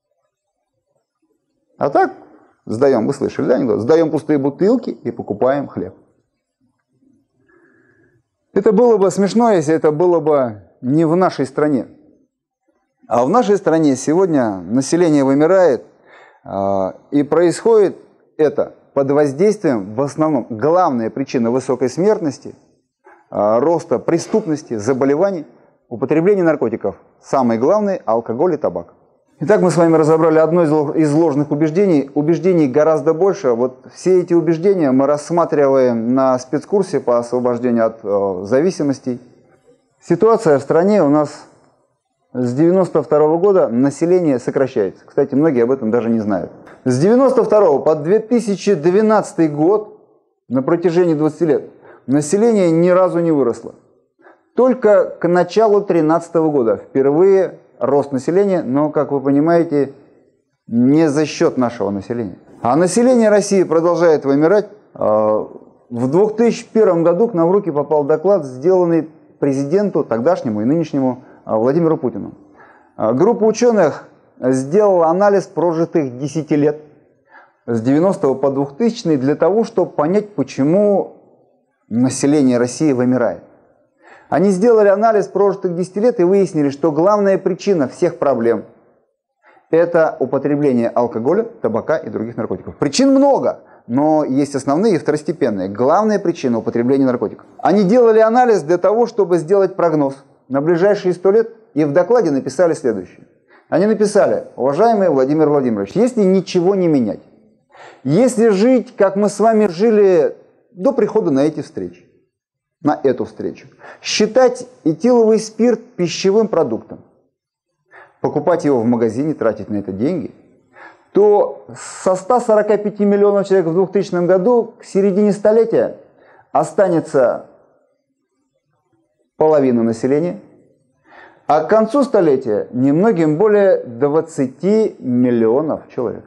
А так, вы слышали, да, анекдот? Сдаем пустые бутылки и покупаем хлеб. Это было бы смешно, если это было бы не в нашей стране. А в нашей стране сегодня население вымирает, и происходит это под воздействием, в основном, главная причина высокой смертности, роста преступности, заболеваний, употребления наркотиков. Самое главное – алкоголь и табак. Итак, мы с вами разобрали одно из ложных убеждений. Убеждений гораздо больше. Вот все эти убеждения мы рассматриваем на спецкурсе по освобождению от зависимостей. Ситуация в стране у нас с 1992 года население сокращается. Кстати, многие об этом даже не знают. С 1992 по 2012 год, на протяжении 20 лет, население ни разу не выросло. Только к началу 2013 года впервые рост населения, но, как вы понимаете, не за счет нашего населения. А население России продолжает вымирать. В 2001 году к нам в руки попал доклад, сделанный президенту, тогдашнему и нынешнему, Владимиру Путину. Группа ученых сделала анализ прожитых 10 лет с 90 по 2000 для того, чтобы понять, почему население России вымирает. Они сделали анализ прожитых 10 лет и выяснили, что главная причина всех проблем – это употребление алкоголя, табака и других наркотиков. Причин много, но есть основные и второстепенные. Главная причина – употребления наркотиков. Они делали анализ для того, чтобы сделать прогноз на ближайшие 100 лет, и в докладе написали следующее. Они написали: уважаемый Владимир Владимирович, если ничего не менять, если жить, как мы с вами жили до прихода на эту встречу, считать этиловый спирт пищевым продуктом, покупать его в магазине, тратить на это деньги, то со 145 миллионов человек в 2000 году к середине столетия останется половина населения, а к концу столетия немногим более 20 миллионов человек.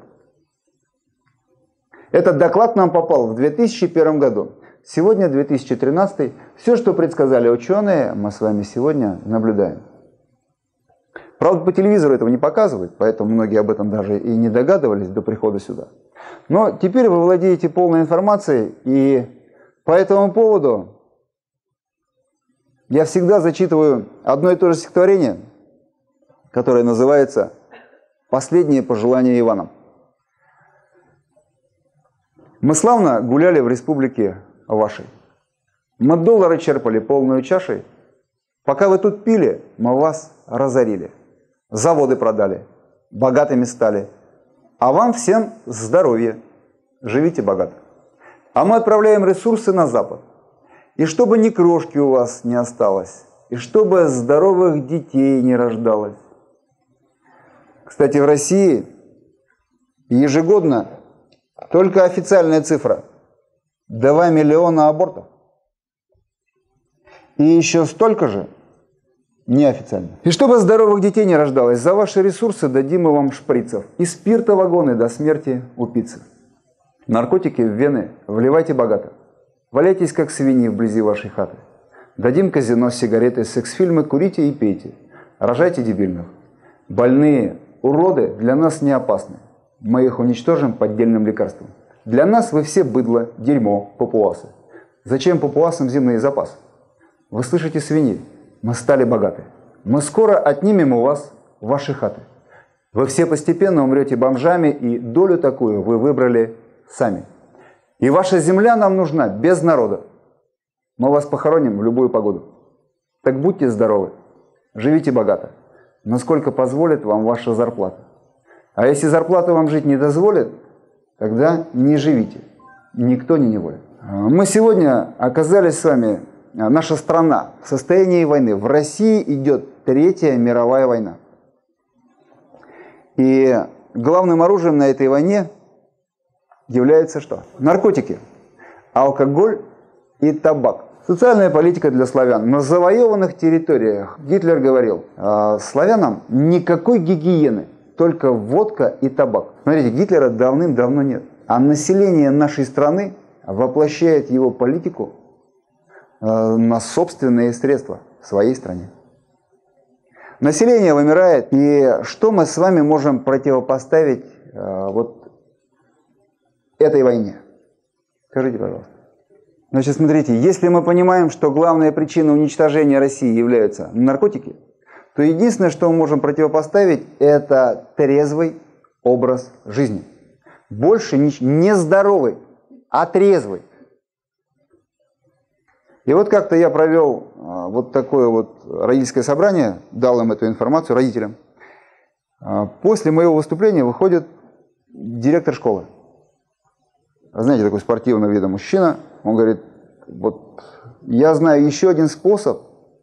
Этот доклад нам попал в 2001 году. Сегодня 2013. Все, что предсказали ученые, мы с вами сегодня наблюдаем. Правда, по телевизору этого не показывают, поэтому многие об этом даже и не догадывались до прихода сюда. Но теперь вы владеете полной информацией, и по этому поводу я всегда зачитываю одно и то же стихотворение, которое называется «Последнее пожелание Ивана». Мы славно гуляли в республике вашей. Мы доллары черпали полную чашей. Пока вы тут пили, мы вас разорили. Заводы продали, богатыми стали. А вам всем здоровья, живите богато. А мы отправляем ресурсы на Запад. И чтобы ни крошки у вас не осталось, и чтобы здоровых детей не рождалось. Кстати, в России ежегодно только официальная цифра – 2 миллиона абортов. И еще столько же неофициально. И чтобы здоровых детей не рождалось, за ваши ресурсы дадим мы вам шприцев. И спирта вагоны до смерти упиться. Наркотики в вены вливайте богато. Валяйтесь, как свиньи, вблизи вашей хаты. Дадим казино, сигареты, секс-фильмы, курите и пейте. Рожайте дебильных. Больные, уроды для нас не опасны. Мы их уничтожим поддельным лекарством. Для нас вы все быдло, дерьмо, папуасы. Зачем папуасам земные запасы? Вы слышите, свиньи? Мы стали богаты. Мы скоро отнимем у вас ваши хаты. Вы все постепенно умрете бомжами, и долю такую вы выбрали сами. И ваша земля нам нужна без народа. Мы вас похороним в любую погоду. Так будьте здоровы, живите богато, насколько позволит вам ваша зарплата. А если зарплата вам жить не дозволит, тогда не живите, никто не неволит. Мы сегодня оказались с вами, наша страна, в состоянии войны. В России идет Третья мировая война. И главным оружием на этой войне является что? Наркотики, алкоголь и табак. Социальная политика для славян. На завоеванных территориях Гитлер говорил, славянам никакой гигиены, только водка и табак. Смотрите, Гитлера давным-давно нет. А население нашей страны воплощает его политику на собственные средства в своей стране. Население вымирает, и что мы с вами можем противопоставить вот этой войне? Скажите, пожалуйста. Значит, смотрите, если мы понимаем, что главная причина уничтожения России являются наркотики, то единственное, что мы можем противопоставить, это трезвый образ жизни. Больше не здоровый, а трезвый. И вот как-то я провел вот такое вот родительское собрание, дал им эту информацию, родителям. После моего выступления выходит директор школы. Знаете, такой спортивного вида мужчина. Он говорит, вот я знаю еще один способ,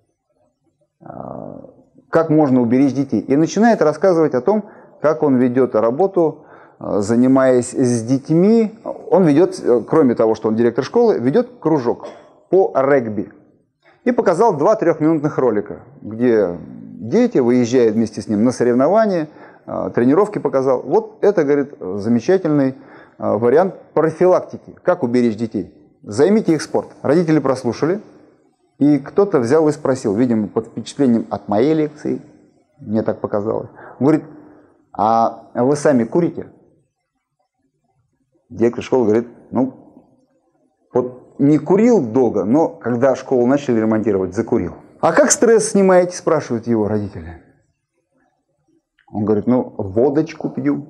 как можно уберечь детей. И начинает рассказывать о том, как он ведет работу, занимаясь с детьми. Он ведет, кроме того, что он директор школы, ведет кружок по регби. И показал 2 3-минутных ролика, где дети выезжают вместе с ним на соревнования, тренировки показал. Вот это, говорит, замечательный вариант профилактики. Как уберечь детей? Займите их спорт. Родители прослушали, и кто-то взял и спросил, видимо, под впечатлением от моей лекции, мне так показалось. Он говорит, а вы сами курите? Директор школы говорит, ну, вот не курил долго, но когда школу начали ремонтировать, закурил. А как стресс снимаете, спрашивают его родители. Он говорит, ну, водочку пью.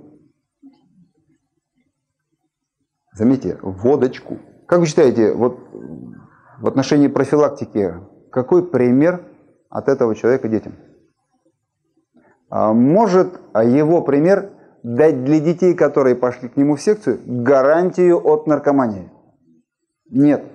Заметьте, водочку. Как вы считаете, вот в отношении профилактики, какой пример от этого человека детям? Может его пример дать для детей, которые пошли к нему в секцию, гарантию от наркомании? Нет.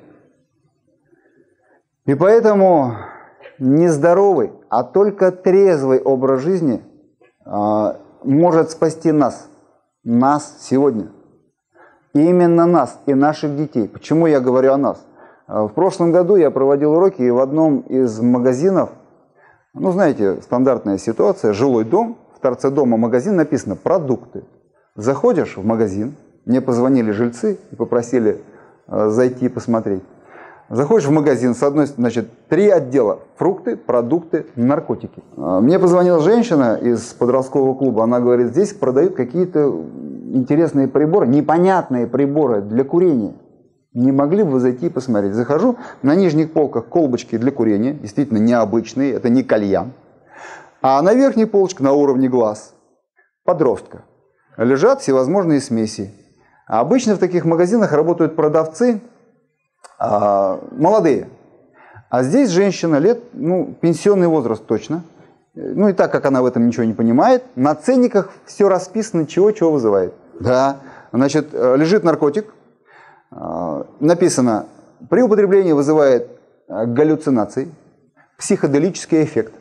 И поэтому нездоровый, а только трезвый образ жизни может спасти нас Нас сегодня. Именно нас и наших детей. Почему я говорю о нас? В прошлом году я проводил уроки, и в одном из магазинов, ну, знаете, стандартная ситуация, жилой дом, в торце дома магазин, написано «продукты». Заходишь в магазин, мне позвонили жильцы и попросили зайти и посмотреть. Заходишь в магазин, с одной стороны, значит, 3 отдела: фрукты, продукты, наркотики. Мне позвонила женщина из подросткового клуба, она говорит, здесь продают какие-то интересные приборы, непонятные приборы для курения. Не могли бы вы зайти и посмотреть? Захожу, на нижних полках колбочки для курения, действительно необычные, это не кальян. А на верхних полочках, на уровне глаз подростка, лежат всевозможные смеси. А обычно в таких магазинах работают продавцы молодые. А здесь женщина лет, ну, пенсионный возраст точно. Ну и так как она в этом ничего не понимает, на ценниках все расписано, чего вызывает. Да, значит, лежит наркотик, написано, при употреблении вызывает галлюцинации, психоделический эффект.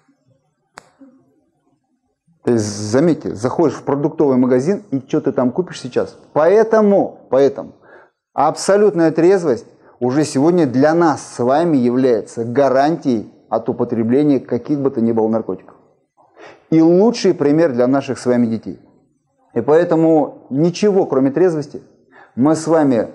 То есть, заметьте, заходишь в продуктовый магазин, и что ты там купишь сейчас? Поэтому абсолютная трезвость уже сегодня для нас с вами является гарантией от употребления каких бы то ни было наркотиков. И лучший пример для наших с вами детей. И поэтому ничего, кроме трезвости, мы с вами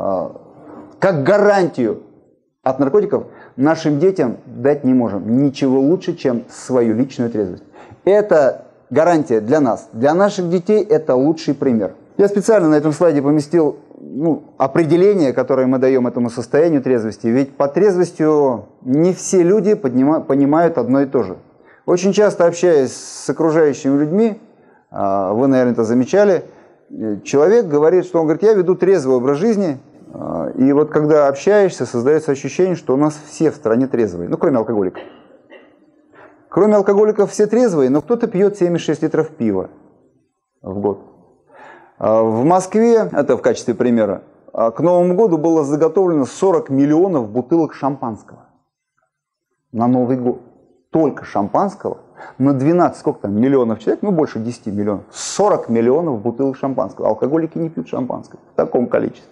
как гарантию от наркотиков нашим детям дать не можем. Ничего лучше, чем свою личную трезвость. Это гарантия для нас. Для наших детей это лучший пример. Я специально на этом слайде поместил определение, которое мы даем этому состоянию трезвости. Ведь под трезвостью не все люди понимают одно и то же. Очень часто, общаясь с окружающими людьми, вы, наверное, это замечали, человек говорит, что он говорит, я веду трезвый образ жизни. И вот когда общаешься, создается ощущение, что у нас все в стране трезвые, ну, кроме алкоголиков. Кроме алкоголиков все трезвые, но кто-то пьет 76 литров пива в год. В Москве, это в качестве примера, к Новому году было заготовлено 40 миллионов бутылок шампанского. На Новый год. Только шампанского. На 12, сколько там, миллионов человек, ну больше 10 миллионов. 40 миллионов бутылок шампанского. Алкоголики не пьют шампанское в таком количестве.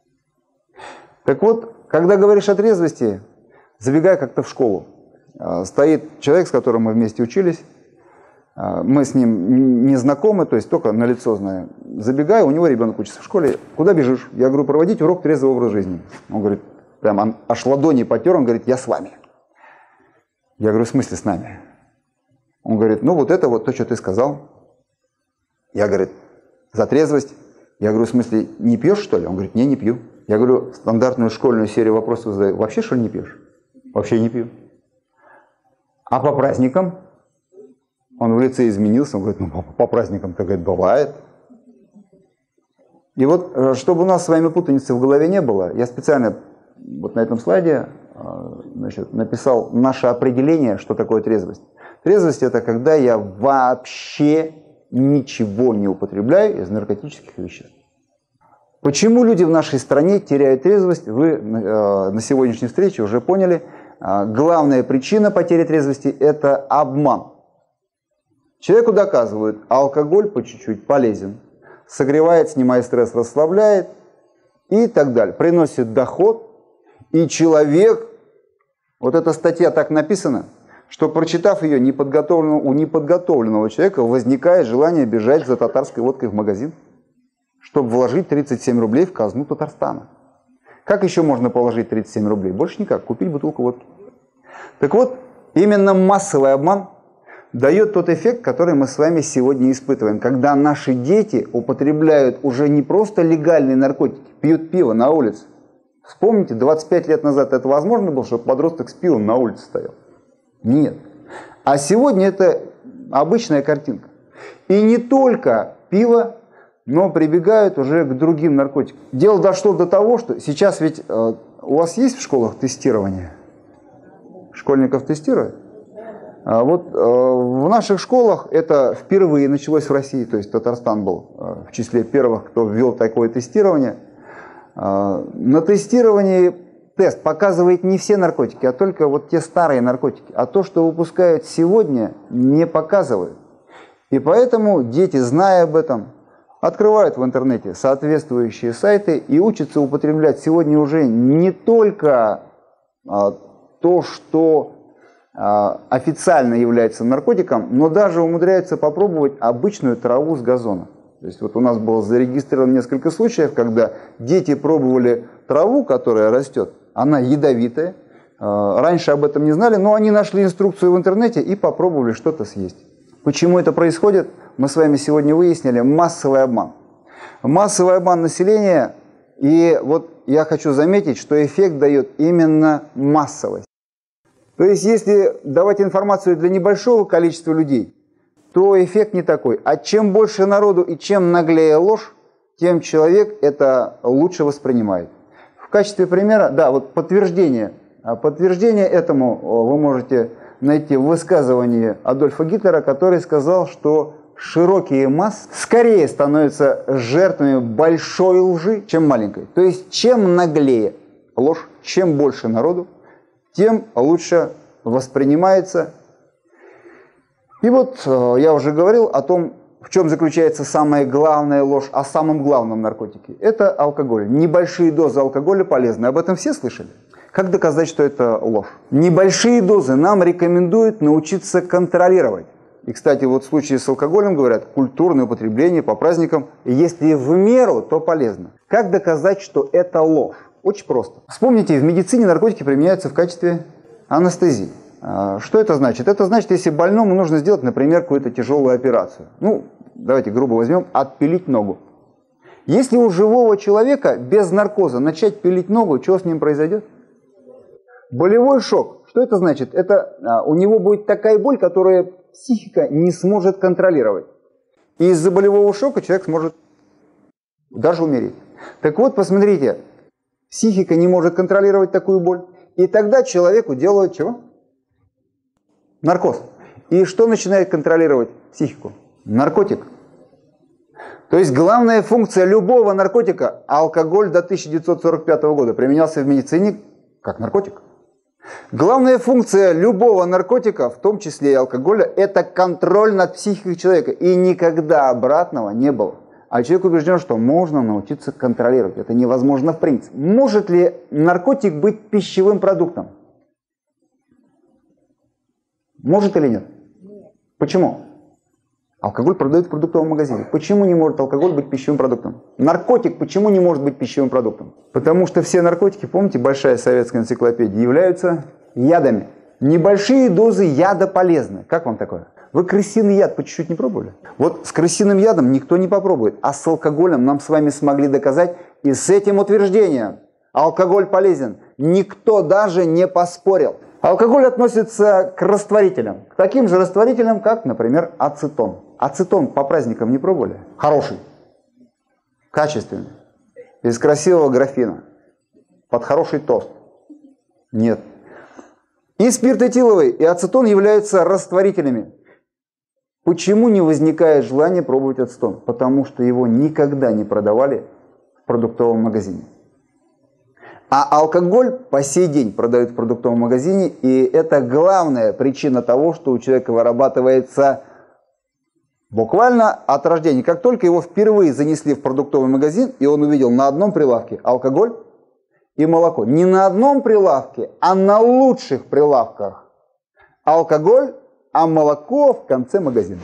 Так вот, когда говоришь о трезвости, забегай как-то в школу. Стоит человек, с которым мы вместе учились. Мы с ним не знакомы, то есть только на лицо знаем. Забегаю, у него ребенок учится в школе. Куда бежишь? Я говорю, проводить урок трезвого образа жизни. Он говорит, прям аж ладони потер, он говорит, я с вами. Я говорю, в смысле с нами? Он говорит, ну вот это вот то, что ты сказал. Я, говорит, за трезвость. Я говорю, в смысле, не пьешь, что ли? Он говорит, не пью. Я говорю, стандартную школьную серию вопросов задаю. Вообще, что ли, не пьешь? Вообще не пью. А по праздникам? Он в лице изменился, он говорит, ну по праздникам-то, говорит, бывает. И вот, чтобы у нас с вами путаницы в голове не было, я специально вот на этом слайде написал наше определение, что такое трезвость. Трезвость – это когда я вообще ничего не употребляю из наркотических веществ. Почему люди в нашей стране теряют трезвость, вы на сегодняшней встрече уже поняли. Главная причина потери трезвости – это обман. Человеку доказывают, алкоголь по чуть-чуть полезен, согревает, снимает стресс, расслабляет и так далее. Приносит доход, и человек, вот эта статья так написана, что, прочитав ее, у неподготовленного человека возникает желание бежать за татарской водкой в магазин, чтобы вложить 37 рублей в казну Татарстана. Как еще можно положить 37 рублей? Больше никак, купить бутылку водки. Так вот, именно массовый обман дает тот эффект, который мы с вами сегодня испытываем. Когда наши дети употребляют уже не просто легальные наркотики, пьют пиво на улице. Вспомните, 25 лет назад это возможно было, чтобы подросток с пивом на улице стоял? Нет. А сегодня это обычная картинка. И не только пиво, но прибегают уже к другим наркотикам. Дело дошло до того, что сейчас ведь у вас есть в школах тестирование? Школьников тестируют? Вот в наших школах это впервые началось в России, то есть Татарстан был в числе первых, кто ввел такое тестирование. На тестировании тест показывает не все наркотики, а только вот те старые наркотики. А то, что выпускают сегодня, не показывают. И поэтому дети, зная об этом, открывают в интернете соответствующие сайты и учатся употреблять сегодня уже не только то, что официально является наркотиком, но даже умудряются попробовать обычную траву с газона. То есть вот у нас было зарегистрировано несколько случаев, когда дети пробовали траву, которая растет, она ядовитая. Раньше об этом не знали, но они нашли инструкцию в интернете и попробовали что-то съесть. Почему это происходит, мы с вами сегодня выяснили. Массовый обман. Массовый обман населения. И вот я хочу заметить, что эффект дает именно массовость. То есть если давать информацию для небольшого количества людей, то эффект не такой. А чем больше народу и чем наглее ложь, тем человек это лучше воспринимает. В качестве примера, да, вот подтверждение. Подтверждение этому вы можете найти в высказывании Адольфа Гитлера, который сказал, что широкие массы скорее становятся жертвами большой лжи, чем маленькой. То есть чем наглее ложь, чем больше народу, тем лучше воспринимается. И вот я уже говорил о том, в чем заключается самая главная ложь, о самом главном наркотике. Это алкоголь. Небольшие дозы алкоголя полезны. Об этом все слышали? Как доказать, что это ложь? Небольшие дозы нам рекомендуют научиться контролировать. И, кстати, вот в случае с алкоголем говорят, культурное употребление по праздникам, если в меру, то полезно. Как доказать, что это ложь? Очень просто. Вспомните, в медицине наркотики применяются в качестве анестезии. Что это значит? Это значит, если больному нужно сделать, например, какую-то тяжелую операцию. Ну, давайте грубо возьмем, отпилить ногу. Если у живого человека без наркоза начать пилить ногу, что с ним произойдет? Болевой шок. Что это значит? Это у него будет такая боль, которую психика не сможет контролировать. И из-за болевого шока человек сможет даже умереть. Так вот, посмотрите, психика не может контролировать такую боль. И тогда человеку делают чего? Наркоз. И что начинает контролировать психику? Наркотик. То есть главная функция любого наркотика, алкоголь до 1945 года применялся в медицине как наркотик. Главная функция любого наркотика, в том числе и алкоголя, это контроль над психикой человека. И никогда обратного не было. А человек убежден, что можно научиться контролировать. Это невозможно в принципе. Может ли наркотик быть пищевым продуктом? Может или нет? Почему? Алкоголь продают в продуктовом магазине. Почему не может алкоголь быть пищевым продуктом? Наркотик почему не может быть пищевым продуктом? Потому что все наркотики, помните, большая советская энциклопедия, являются ядами. Небольшие дозы яда полезны. Как вам такое? Вы крысиный яд по чуть-чуть не пробовали? Вот с крысиным ядом никто не попробует. А с алкоголем нам с вами смогли доказать. И с этим утверждением алкоголь полезен никто даже не поспорил. Алкоголь относится к растворителям. К таким же растворителям, как, например, ацетон. Ацетон по праздникам не пробовали? Хороший. Качественный. Из красивого графина. Под хороший тост. Нет. И спирт этиловый, и ацетон являются растворителями. Почему не возникает желания пробовать ацетон? Потому что его никогда не продавали в продуктовом магазине. А алкоголь по сей день продают в продуктовом магазине, и это главная причина того, что у человека вырабатывается буквально от рождения. Как только его впервые занесли в продуктовый магазин, и он увидел на одном прилавке алкоголь и молоко. Не на одном прилавке, а на лучших прилавках. Алкоголь, а молоко в конце магазина.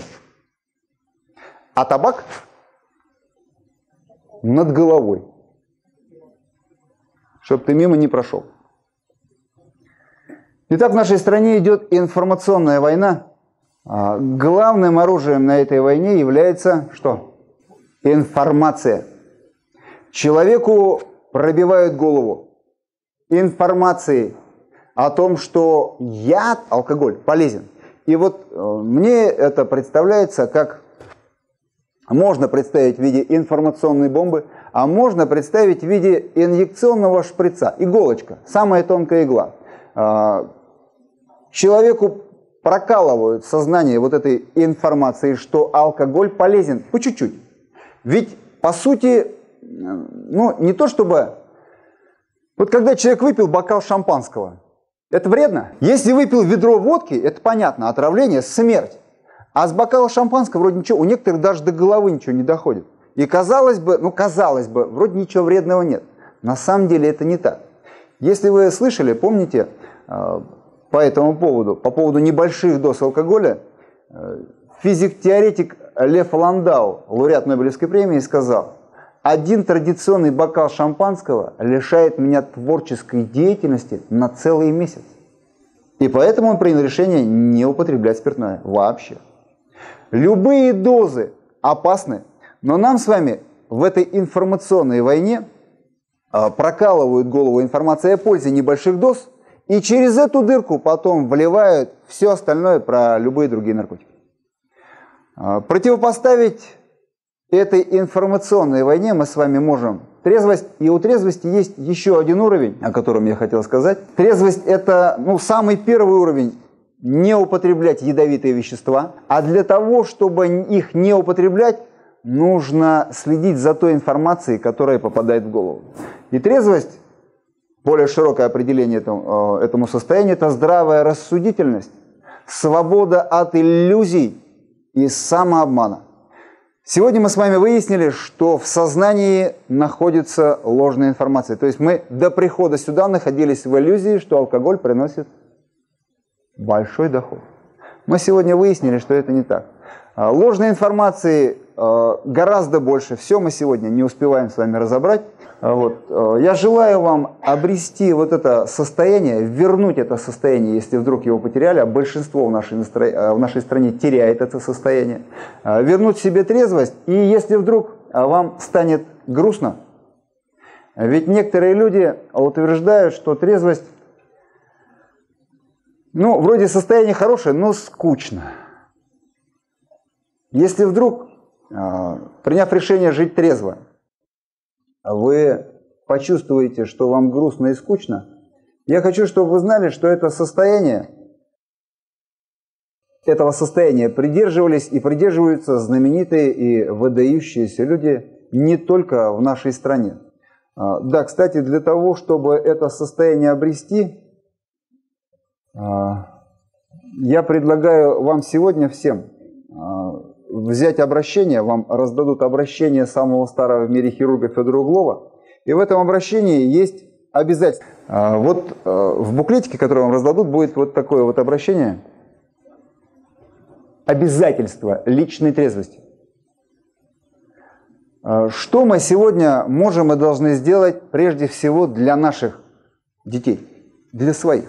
А табак над головой. Чтоб ты мимо не прошел. Итак, в нашей стране идет информационная война. Главным оружием на этой войне является что? Информация. Человеку пробивают голову информацией о том, что яд, алкоголь, полезен. И вот мне это представляется как... Можно представить в виде информационной бомбы, а можно представить в виде инъекционного шприца. Иголочка, самая тонкая игла. Человеку прокалывают сознание вот этой информацией, что алкоголь полезен по чуть-чуть. Ведь, по сути, ну, не то чтобы... Вот когда человек выпил бокал шампанского, это вредно? Если выпил ведро водки, это понятно, отравление, смерть. А с бокала шампанского вроде ничего, у некоторых даже до головы ничего не доходит. И казалось бы, вроде ничего вредного нет. На самом деле это не так. Если вы слышали, помните, по этому поводу, по поводу небольших доз алкоголя, физик-теоретик Лев Ландау, лауреат Нобелевской премии, сказал: один традиционный бокал шампанского лишает меня творческой деятельности на целый месяц. И поэтому он принял решение не употреблять спиртное вообще. Любые дозы опасны, но нам с вами в этой информационной войне прокалывают голову информацией о пользе небольших доз, и через эту дырку потом вливают все остальное про любые другие наркотики. Противопоставить этой информационной войне мы с вами можем трезвость. И у трезвости есть еще один уровень, о котором я хотел сказать. Трезвость – это самый первый уровень – не употреблять ядовитые вещества. А для того, чтобы их не употреблять, нужно следить за той информацией, которая попадает в голову. И трезвость, более широкое определение этому состоянию, это здравая рассудительность, свобода от иллюзий и самообмана. Сегодня мы с вами выяснили, что в сознании находится ложная информация. То есть мы до прихода сюда находились в иллюзии, что алкоголь приносит большой доход. Мы сегодня выяснили, что это не так. Ложной информации гораздо больше. Все мы сегодня не успеваем с вами разобрать. Я желаю вам обрести вот это состояние, вернуть это состояние, если вдруг его потеряли, а большинство в нашей стране теряет это состояние. Вернуть себе трезвость, и если вдруг вам станет грустно, ведь некоторые люди утверждают, что трезвость, вроде состояние хорошее, но скучно. Если вдруг, приняв решение жить трезво, вы почувствуете, что вам грустно и скучно, я хочу, чтобы вы знали, что этого состояния придерживались и придерживаются знаменитые и выдающиеся люди не только в нашей стране. Да, кстати, для того, чтобы это состояние обрести, я предлагаю вам сегодня всем взять обращение, вам раздадут обращение самого старого в мире хирурга Федора Углова, и в этом обращении есть обязательства. В буклетике, который вам раздадут, будет вот такое вот обращение. Обязательства личной трезвости. Что мы сегодня можем и должны сделать прежде всего для наших детей, для своих?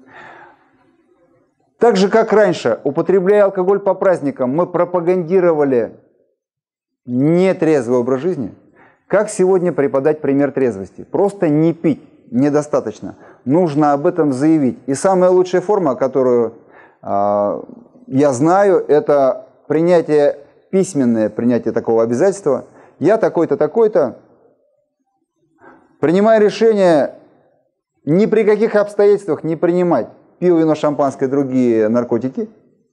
Так же, как раньше, употребляя алкоголь по праздникам, мы пропагандировали нетрезвый образ жизни, как сегодня преподать пример трезвости? Просто не пить недостаточно. Нужно об этом заявить. И самая лучшая форма, которую я знаю, это письменное принятие такого обязательства. Я такой-то, такой-то, принимаю решение ни при каких обстоятельствах не принимать пиво, вино, шампанское, другие наркотики,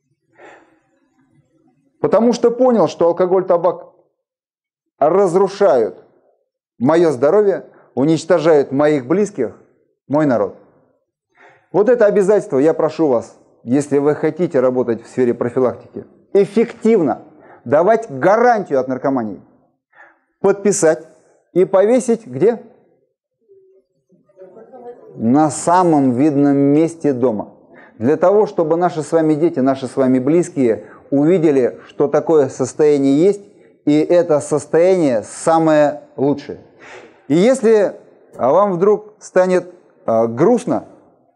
потому что понял, что алкоголь, табак разрушают мое здоровье, уничтожают моих близких, мой народ. Вот это обязательство я прошу вас, если вы хотите работать в сфере профилактики, эффективно давать гарантию от наркомании, подписать и повесить где? На самом видном месте дома. Для того, чтобы наши с вами дети, наши с вами близкие увидели, что такое состояние есть, и это состояние самое лучшее. И если вам вдруг станет грустно,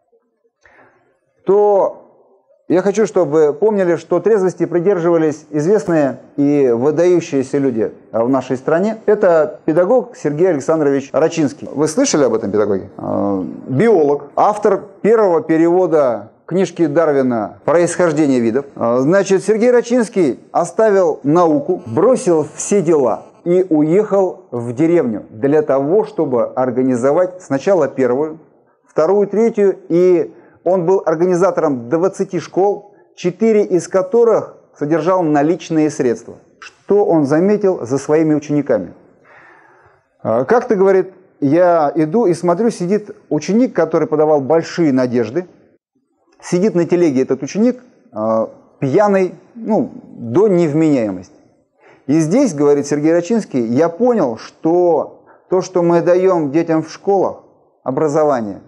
то я хочу, чтобы вы помнили, что трезвости придерживались известные и выдающиеся люди в нашей стране. Это педагог Сергей Александрович Рачинский. Вы слышали об этом педагоге? Биолог, автор первого перевода книжки Дарвина «Происхождение видов». Значит, Сергей Рачинский оставил науку, бросил все дела и уехал в деревню для того, чтобы организовать сначала первую, вторую, третью, и он был организатором 20 школ, 4 из которых содержал наличные средства. Что он заметил за своими учениками? Как-то, говорит, я иду и смотрю, сидит ученик, который подавал большие надежды. Сидит на телеге этот ученик, пьяный, до невменяемости. И здесь, говорит Сергей Рачинский, я понял, что то, что мы даем детям в школах, образование,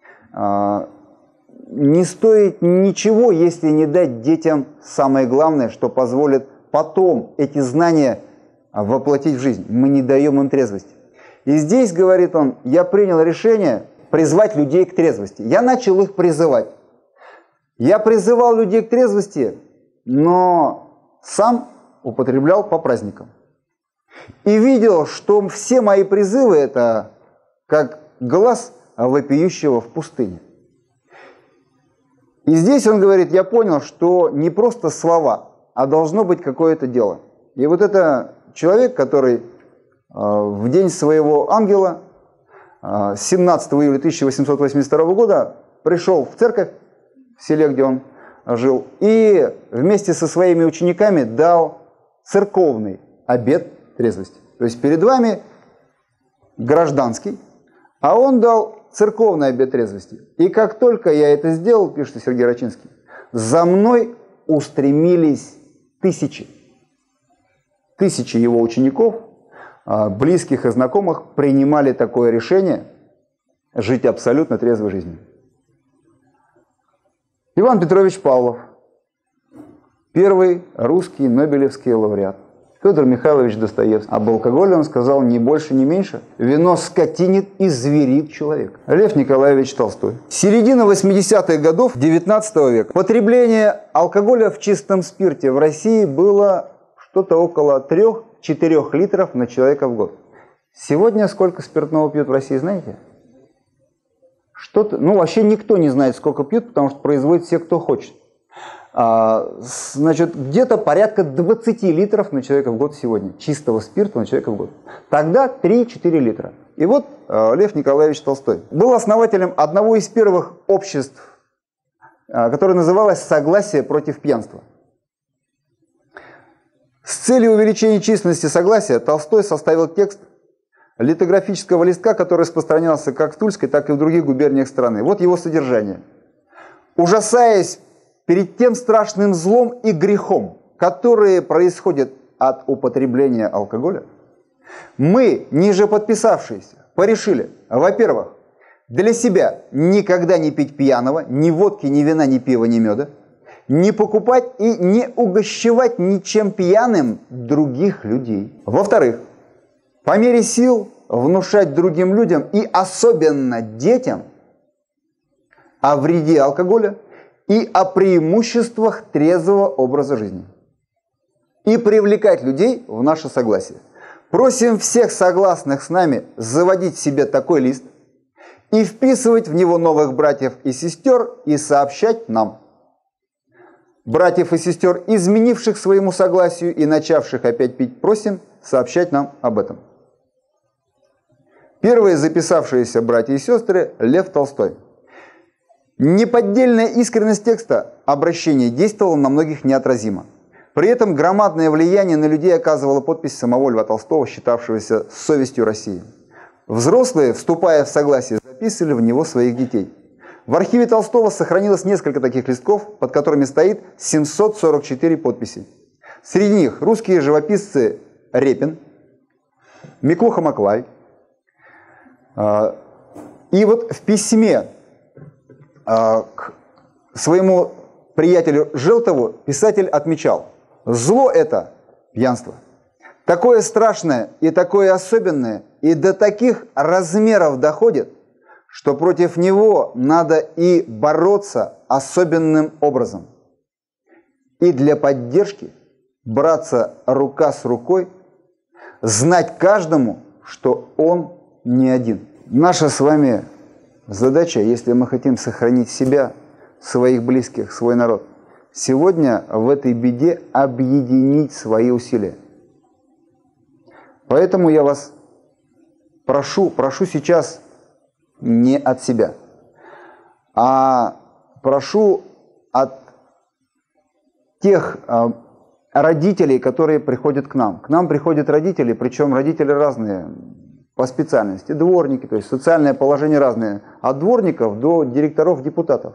не стоит ничего, если не дать детям самое главное, что позволит потом эти знания воплотить в жизнь. Мы не даем им трезвости. И здесь, говорит он, я принял решение призвать людей к трезвости. Я начал их призывать. Я призывал людей к трезвости, но сам употреблял по праздникам. И видел, что все мои призывы – это как глаз вопиющего в пустыне. И здесь он говорит, я понял, что не просто слова, а должно быть какое-то дело. И вот это человек, который в день своего ангела, 17 июля 1882 года, пришел в церковь в селе, где он жил, и вместе со своими учениками дал церковный обет трезвости. То есть перед вами гражданский, а он дал церковный обет трезвости. И как только я это сделал, пишет Сергей Рачинский, за мной устремились тысячи его учеников, близких и знакомых, принимали такое решение жить абсолютно трезвой жизнью. Иван Петрович Павлов, первый русский нобелевский лауреат. Федор Михайлович Достоевский. Об алкоголе он сказал ни больше, ни меньше. Вино скотинит и зверит человек. Лев Николаевич Толстой. Середина 80-х годов 19 века. Потребление алкоголя в чистом спирте в России было что-то около 3-4 литров на человека в год. Сегодня сколько спиртного пьют в России, знаете? Что-то, вообще никто не знает, сколько пьют, потому что производят все, кто хочет. Значит, где-то порядка 20 литров на человека в год сегодня. Чистого спирта на человека в год. Тогда 3-4 литра. И вот Лев Николаевич Толстой был основателем одного из первых обществ, которое называлось «Согласие против пьянства». С целью увеличения численности согласия Толстой составил текст литографического листка, который распространялся как в Тульской, так и в других губерниях страны. Вот его содержание. «Ужасаясь перед тем страшным злом и грехом, которые происходят от употребления алкоголя, мы, ниже подписавшиеся, порешили, во-первых, для себя никогда не пить пьяного, ни водки, ни вина, ни пива, ни меда, не покупать и не угощевать ничем пьяным других людей. Во-вторых, по мере сил внушать другим людям и особенно детям о вреде алкоголя и о преимуществах трезвого образа жизни. И привлекать людей в наше согласие. Просим всех согласных с нами заводить себе такой лист и вписывать в него новых братьев и сестер и сообщать нам. Братьев и сестер, изменивших своему согласию и начавших опять пить, просим сообщать нам об этом. Первые записавшиеся братья и сестры – Лев Толстой. Неподдельная искренность текста обращения действовала на многих неотразимо. При этом громадное влияние на людей оказывала подпись самого Льва Толстого, считавшегося совестью России. Взрослые, вступая в согласие, записывали в него своих детей. В архиве Толстого сохранилось несколько таких листков, под которыми стоит 744 подписи. Среди них русские живописцы Репин, Миклуха Маклай. И вот в письме к своему приятелю Желтову писатель отмечал: «Зло это пьянство. Такое страшное и такое особенное, и до таких размеров доходит, что против него надо и бороться особенным образом. И для поддержки браться рука с рукой, знать каждому, что он не один». Наша с вами задача, если мы хотим сохранить себя, своих близких, свой народ, сегодня в этой беде объединить свои усилия. Поэтому я вас прошу сейчас не от себя, а прошу от тех родителей, которые приходят к нам. К нам приходят родители, причем родители разные по специальности, дворники, то есть социальное положение разное, от дворников до директоров, депутатов.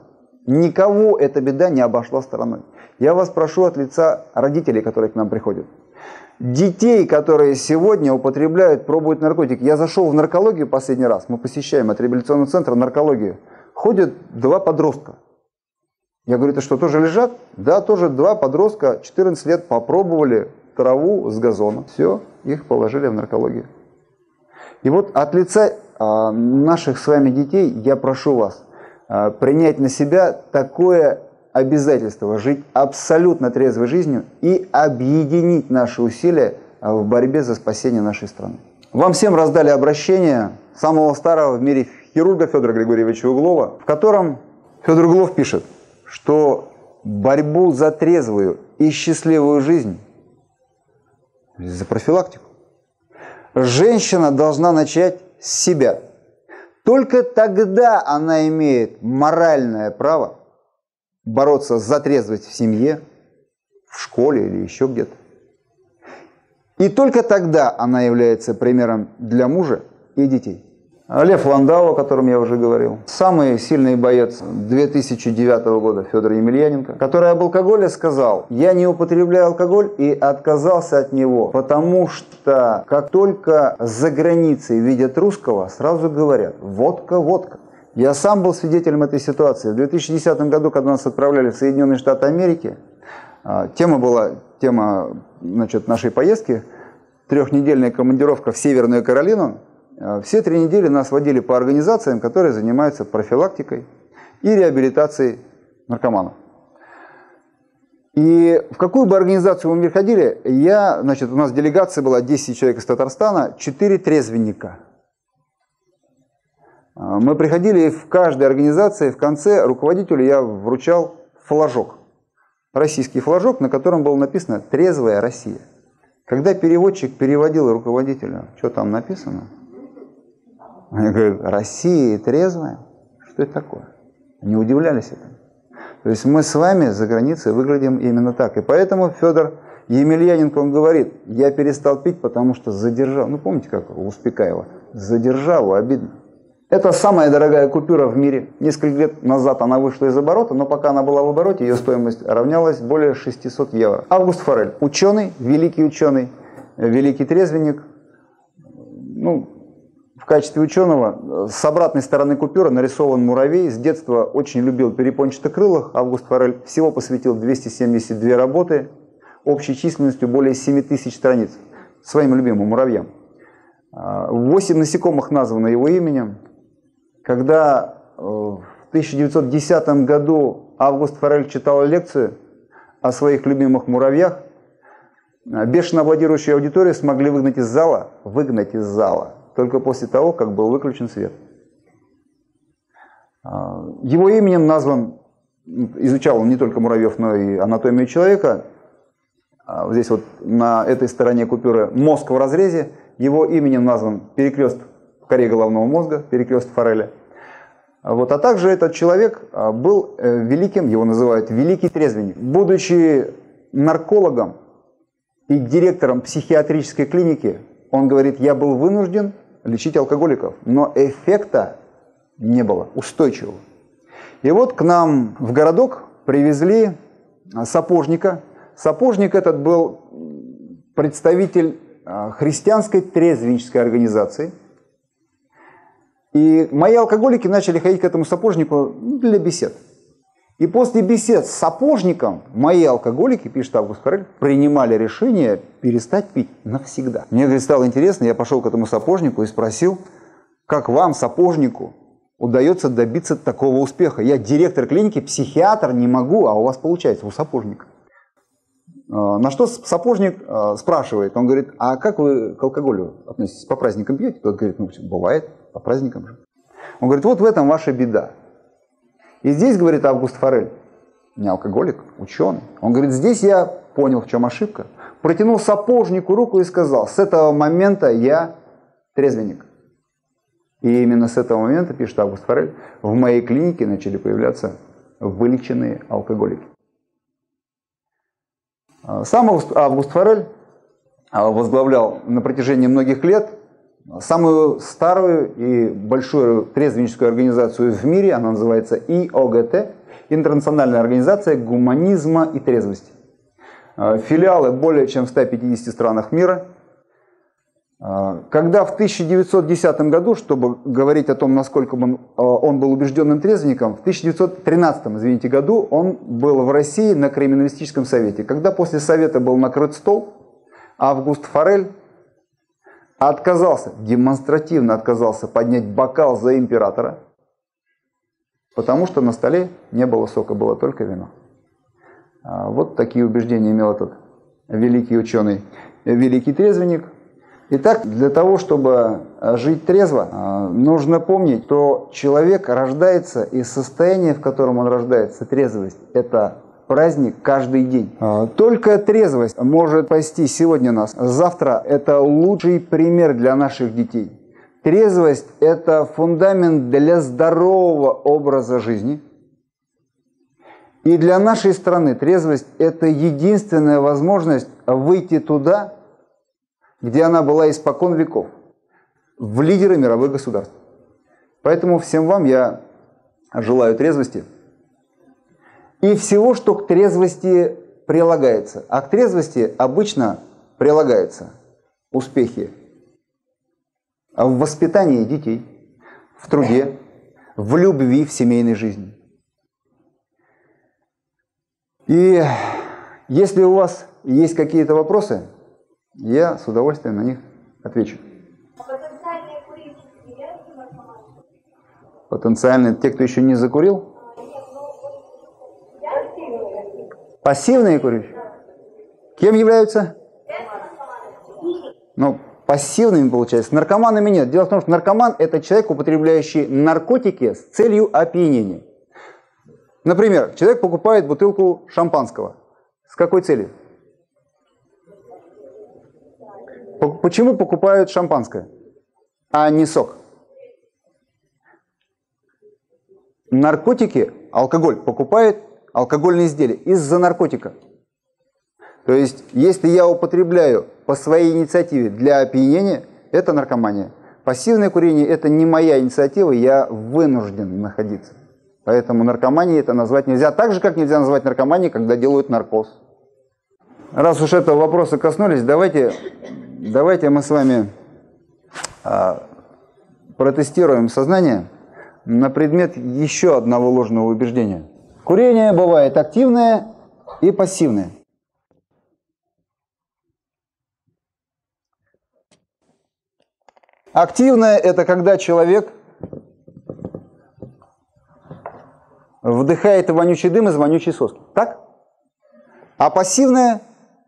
Никого эта беда не обошла стороной. Я вас прошу от лица родителей, которые к нам приходят. Детей, которые сегодня употребляют, пробуют наркотики. Я зашел в наркологию последний раз, мы посещаем от реабилитационного центра наркологию. Ходят 2 подростка. Я говорю, это что, тоже лежат? Да, тоже 2 подростка, 14 лет, попробовали траву с газона. Все, их положили в наркологию. И вот от лица наших с вами детей я прошу вас принять на себя такое обязательство, жить абсолютно трезвой жизнью и объединить наши усилия в борьбе за спасение нашей страны. Вам всем раздали обращение самого старого в мире хирурга Федора Григорьевича Углова, в котором Федор Углов пишет, что борьбу за трезвую и счастливую жизнь, за профилактику, женщина должна начать с себя. Только тогда она имеет моральное право бороться за трезвость в семье, в школе или еще где-то. И только тогда она является примером для мужа и детей. Лев Ландау, о котором я уже говорил. Самый сильный боец 2009 года Федор Емельяненко, который об алкоголе сказал: я не употребляю алкоголь и отказался от него, потому что как только за границей видят русского, сразу говорят: водка, водка. Я сам был свидетелем этой ситуации. В 2010 году, когда нас отправляли в Соединенные Штаты Америки, тема нашей поездки, 3-недельная командировка в Северную Каролину. Все 3 недели нас водили по организациям, которые занимаются профилактикой и реабилитацией наркоманов. И в какую бы организацию мы ни ходили, у нас делегация была 10 человек из Татарстана, 4 трезвенника. Мы приходили, и в каждой организации в конце руководителю я вручал флажок. Российский флажок, на котором было написано «Трезвая Россия». Когда переводчик переводил руководителю, что там написано, они говорят: Россия трезвая? Что это такое? Они удивлялись этому. То есть мы с вами за границей выглядим именно так. И поэтому Федор Емельяненко, он говорит: я перестал пить, потому что задержал. Ну, помните, как у Успекаева? Задержаву обидно. Это самая дорогая купюра в мире. Несколько лет назад она вышла из оборота, но пока она была в обороте, ее стоимость равнялась более 600 евро. Август Форель. Ученый, великий трезвенник. В качестве ученого с обратной стороны купюры нарисован муравей. С детства очень любил перепончатокрылых. Август Форель всего посвятил 272 работы общей численностью более 7000 страниц своим любимым муравьям. 8 насекомых названы его именем. Когда в 1910 году Август Форель читал лекцию о своих любимых муравьях, бешено аплодирующую аудиторию смогли выгнать из зала, только после того, как был выключен свет. Его именем назван, изучал он не только муравьев, но и анатомию человека. Здесь вот на этой стороне купюры мозг в разрезе. Его именем назван перекрест в коре головного мозга, перекрест Фореля. А также этот человек был великим, его называют великий трезвенник. Будучи наркологом и директором психиатрической клиники, он говорит: я был вынужден лечить алкоголиков, но эффекта не было, устойчивого. И вот к нам в городок привезли сапожника. Сапожник этот был представитель христианской трезвеннической организации. И мои алкоголики начали ходить к этому сапожнику для бесед. И после бесед с сапожником мои алкоголики, пишет Август Форель, принимали решение перестать пить навсегда. Мне, говорит, стало интересно, я пошел к этому сапожнику и спросил: как вам, сапожнику, удается добиться такого успеха? Я директор клиники, психиатр, не могу, а у вас получается, у сапожника. На что сапожник спрашивает, он говорит: а как вы к алкоголю относитесь, по праздникам пьете? Тот говорит: бывает, по праздникам же. Он говорит: вот в этом ваша беда. И здесь, говорит Август Форель, не алкоголик, ученый, он говорит: здесь я понял, в чем ошибка. Протянул сапожнику руку и сказал: с этого момента я трезвенник. И именно с этого момента, пишет Август Форель, в моей клинике начали появляться вылеченные алкоголики. Сам Август Форель возглавлял на протяжении многих лет самую старую и большую трезвенническую организацию в мире, она называется ИОГТ, интернациональная организация гуманизма и трезвости. Филиалы более чем в 150 странах мира. Когда в 1910 году, чтобы говорить о том, насколько он был убежденным трезвенником, в 1913 году он был в России на криминалистическом совете. Когда после совета был накрыт стол, Август Форель отказался, демонстративно отказался поднять бокал за императора, потому что на столе не было сока, было только вино. Вот такие убеждения имел этот великий ученый, великий трезвенник. Итак, для того, чтобы жить трезво, нужно помнить, что человек рождается, и состояние, в котором он рождается, трезвость, это праздник каждый день. Только трезвость может спасти сегодня нас. Завтра это лучший пример для наших детей. Трезвость – это фундамент для здорового образа жизни. И для нашей страны трезвость – это единственная возможность выйти туда, где она была испокон веков, в лидеры мировых государств. Поэтому всем вам я желаю трезвости и всего, что к трезвости прилагается. А к трезвости обычно прилагаются успехи в воспитании детей, в труде, в любви, в семейной жизни. И если у вас есть какие-то вопросы, я с удовольствием на них отвечу. Потенциальные курильщики являются наркоманами? Потенциальные, те, кто еще не закурил? Пассивные. Пассивные курильщики? Кем являются? Ну, пассивными, получается. Наркоманами нет. Дело в том, что наркоман – это человек, употребляющий наркотики с целью опьянения. Например, человек покупает бутылку шампанского. С какой целью? Почему покупают шампанское, а не сок? Наркотики, алкоголь покупают, алкогольные изделия из-за наркотика. То есть, если я употребляю по своей инициативе для опьянения, это наркомания. Пассивное курение – это не моя инициатива, я вынужден находиться. Поэтому наркоманией это назвать нельзя. Так же, как нельзя назвать наркоманией, когда делают наркоз. Раз уж этого вопроса коснулись, давайте мы с вами протестируем сознание на предмет еще одного ложного убеждения. Курение бывает активное и пассивное. Активное – это когда человек вдыхает вонючий дым из вонючей соски. Так? А пассивное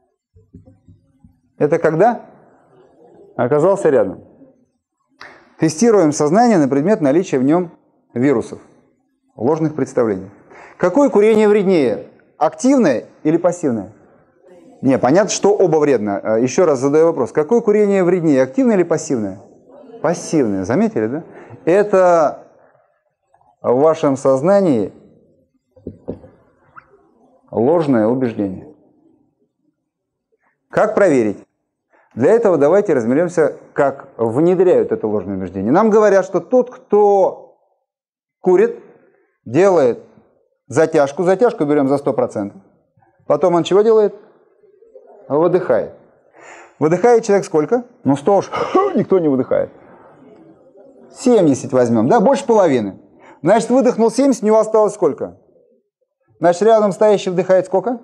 – это когда оказался рядом. Тестируем сознание на предмет наличия в нем вирусов, ложных представлений. Какое курение вреднее? Активное или пассивное? Не, понятно, что оба вредно. Еще раз задаю вопрос. Какое курение вреднее? Активное или пассивное? Пассивное. Заметили, да? Это в вашем сознании ложное убеждение. Как проверить? Для этого давайте разберемся, как внедряют это ложное убеждение. Нам говорят, что тот, кто курит, делает затяжку. Затяжку берем за 100%. Потом он чего делает? Выдыхает. Выдыхает человек сколько? Ну 100 уж никто не выдыхает. 70 возьмем, да, больше половины. Значит, выдохнул 70, у него осталось сколько? Значит, рядом стоящий вдыхает сколько?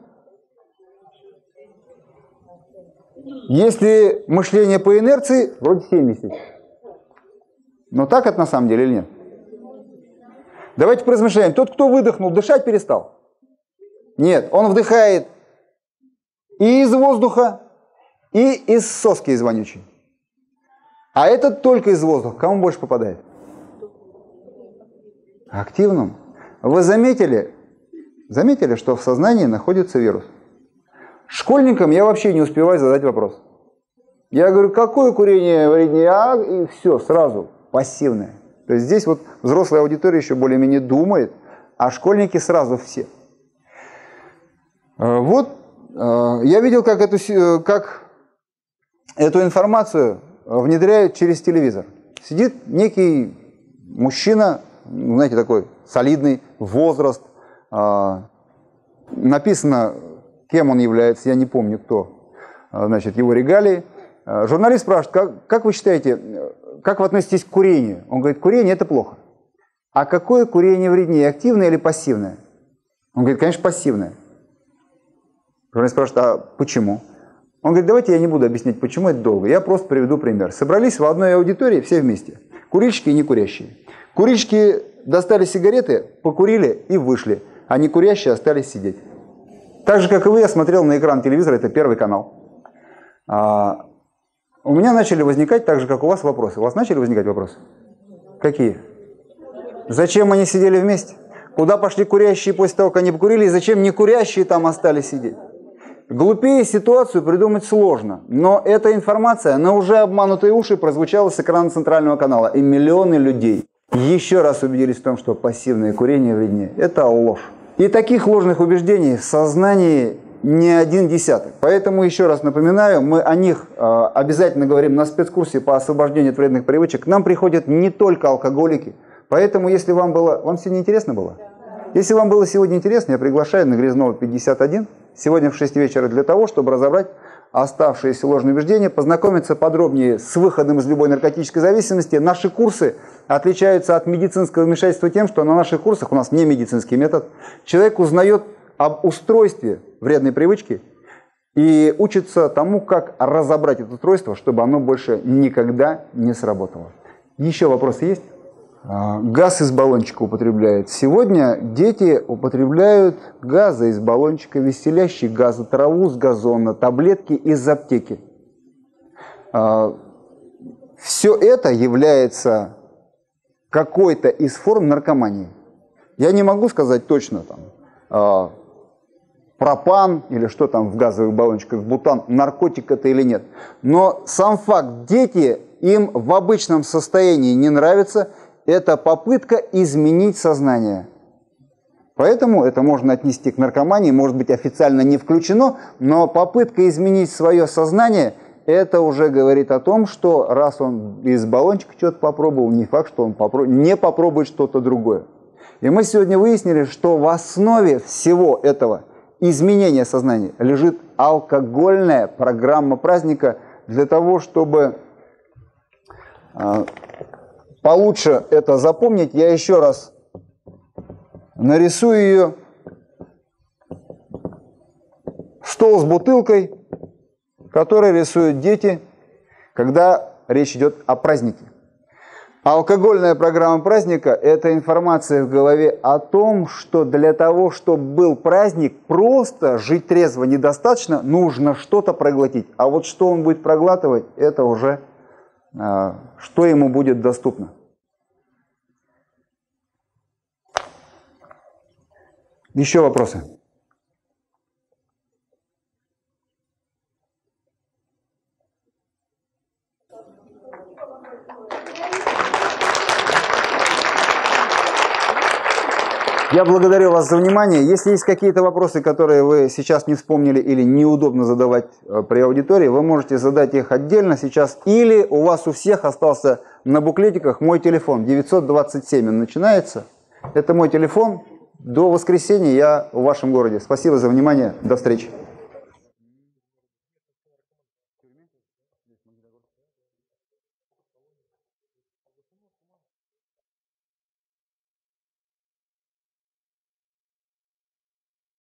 Если мышление по инерции, вроде 70. Но так это на самом деле или нет? Давайте поразмышляем. Тот, кто выдохнул, дышать перестал? Нет, он вдыхает и из воздуха, и из соски из вонючей. А этот только из воздуха. Кому больше попадает? Активным. Вы заметили, что в сознании находится вирус? Школьникам я вообще не успеваю задать вопрос. Я говорю, какое курение вреднее? И все, сразу, пассивное. То есть здесь вот взрослая аудитория еще более-менее думает, а школьники сразу все. Вот я видел, как эту информацию внедряют через телевизор. Сидит некий мужчина, знаете, такой солидный, возраст, Написано, кем он является, я не помню кто, значит, его регалии. Журналист спрашивает, как вы считаете, как вы относитесь к курению? Он говорит, курение – это плохо. А какое курение вреднее, активное или пассивное? Он говорит, конечно, пассивное. Журналист спрашивает, а почему? Он говорит, давайте я не буду объяснять, почему, это долго. Я просто приведу пример. Собрались в одной аудитории все вместе. Курильщики и некурящие. Курильщики достали сигареты, покурили и вышли. А некурящие остались сидеть. Так же, как и вы, я смотрел на экран телевизора, это Первый канал. У меня начали возникать, так же, как у вас, вопросы. У вас начали возникать вопросы? Какие? Зачем они сидели вместе? Куда пошли курящие после того, как они покурили? И зачем некурящие там остались сидеть? Глупее ситуацию придумать сложно. Но эта информация на уже обманутые уши прозвучала с экрана центрального канала. И миллионы людей еще раз убедились в том, что пассивное курение вреднее. Это ложь. И таких ложных убеждений в сознании не один десяток. Поэтому еще раз напоминаю, мы о них обязательно говорим на спецкурсе по освобождению от вредных привычек. К нам приходят не только алкоголики. Поэтому, если вам сегодня интересно было? Если вам было сегодня интересно, я приглашаю на Грязнова 51, сегодня в 6 вечера, для того, чтобы разобрать оставшиеся ложные убеждения, познакомиться подробнее с выходом из любой наркотической зависимости. Наши курсы отличаются от медицинского вмешательства тем, что на наших курсах, у нас не медицинский метод, человек узнает об устройстве вредной привычки и учится тому, как разобрать это устройство, чтобы оно больше никогда не сработало. Еще вопросы есть? Газ из баллончика употребляют. Сегодня дети употребляют газы из баллончика, веселящий газ, траву с газона, таблетки из аптеки. Все это является какой-то из форм наркомании. Я не могу сказать точно, там, пропан или что там в газовых баллончиках, бутан, наркотик это или нет. Но сам факт, дети им в обычном состоянии не нравится. Это попытка изменить сознание. Поэтому это можно отнести к наркомании, может быть официально не включено, но попытка изменить свое сознание, это уже говорит о том, что раз он из баллончика что-то попробовал, не факт, что он не попробует что-то другое. И мы сегодня выяснили, что в основе всего этого изменения сознания лежит алкогольная программа праздника для того, чтобы получше это запомнить, я еще раз нарисую ее. Стол с бутылкой, который рисуют дети, когда речь идет о празднике. Алкогольная программа праздника – это информация в голове о том, что для того, чтобы был праздник, просто жить трезво недостаточно, нужно что-то проглотить. А вот что он будет проглатывать, это уже что ему будет доступно. Еще вопросы? Я благодарю вас за внимание. Если есть какие-то вопросы, которые вы сейчас не вспомнили или неудобно задавать при аудитории, вы можете задать их отдельно сейчас. Или у вас у всех остался на буклетиках мой телефон. 927 он начинается. Это мой телефон. До воскресенья я в вашем городе. Спасибо за внимание. До встречи.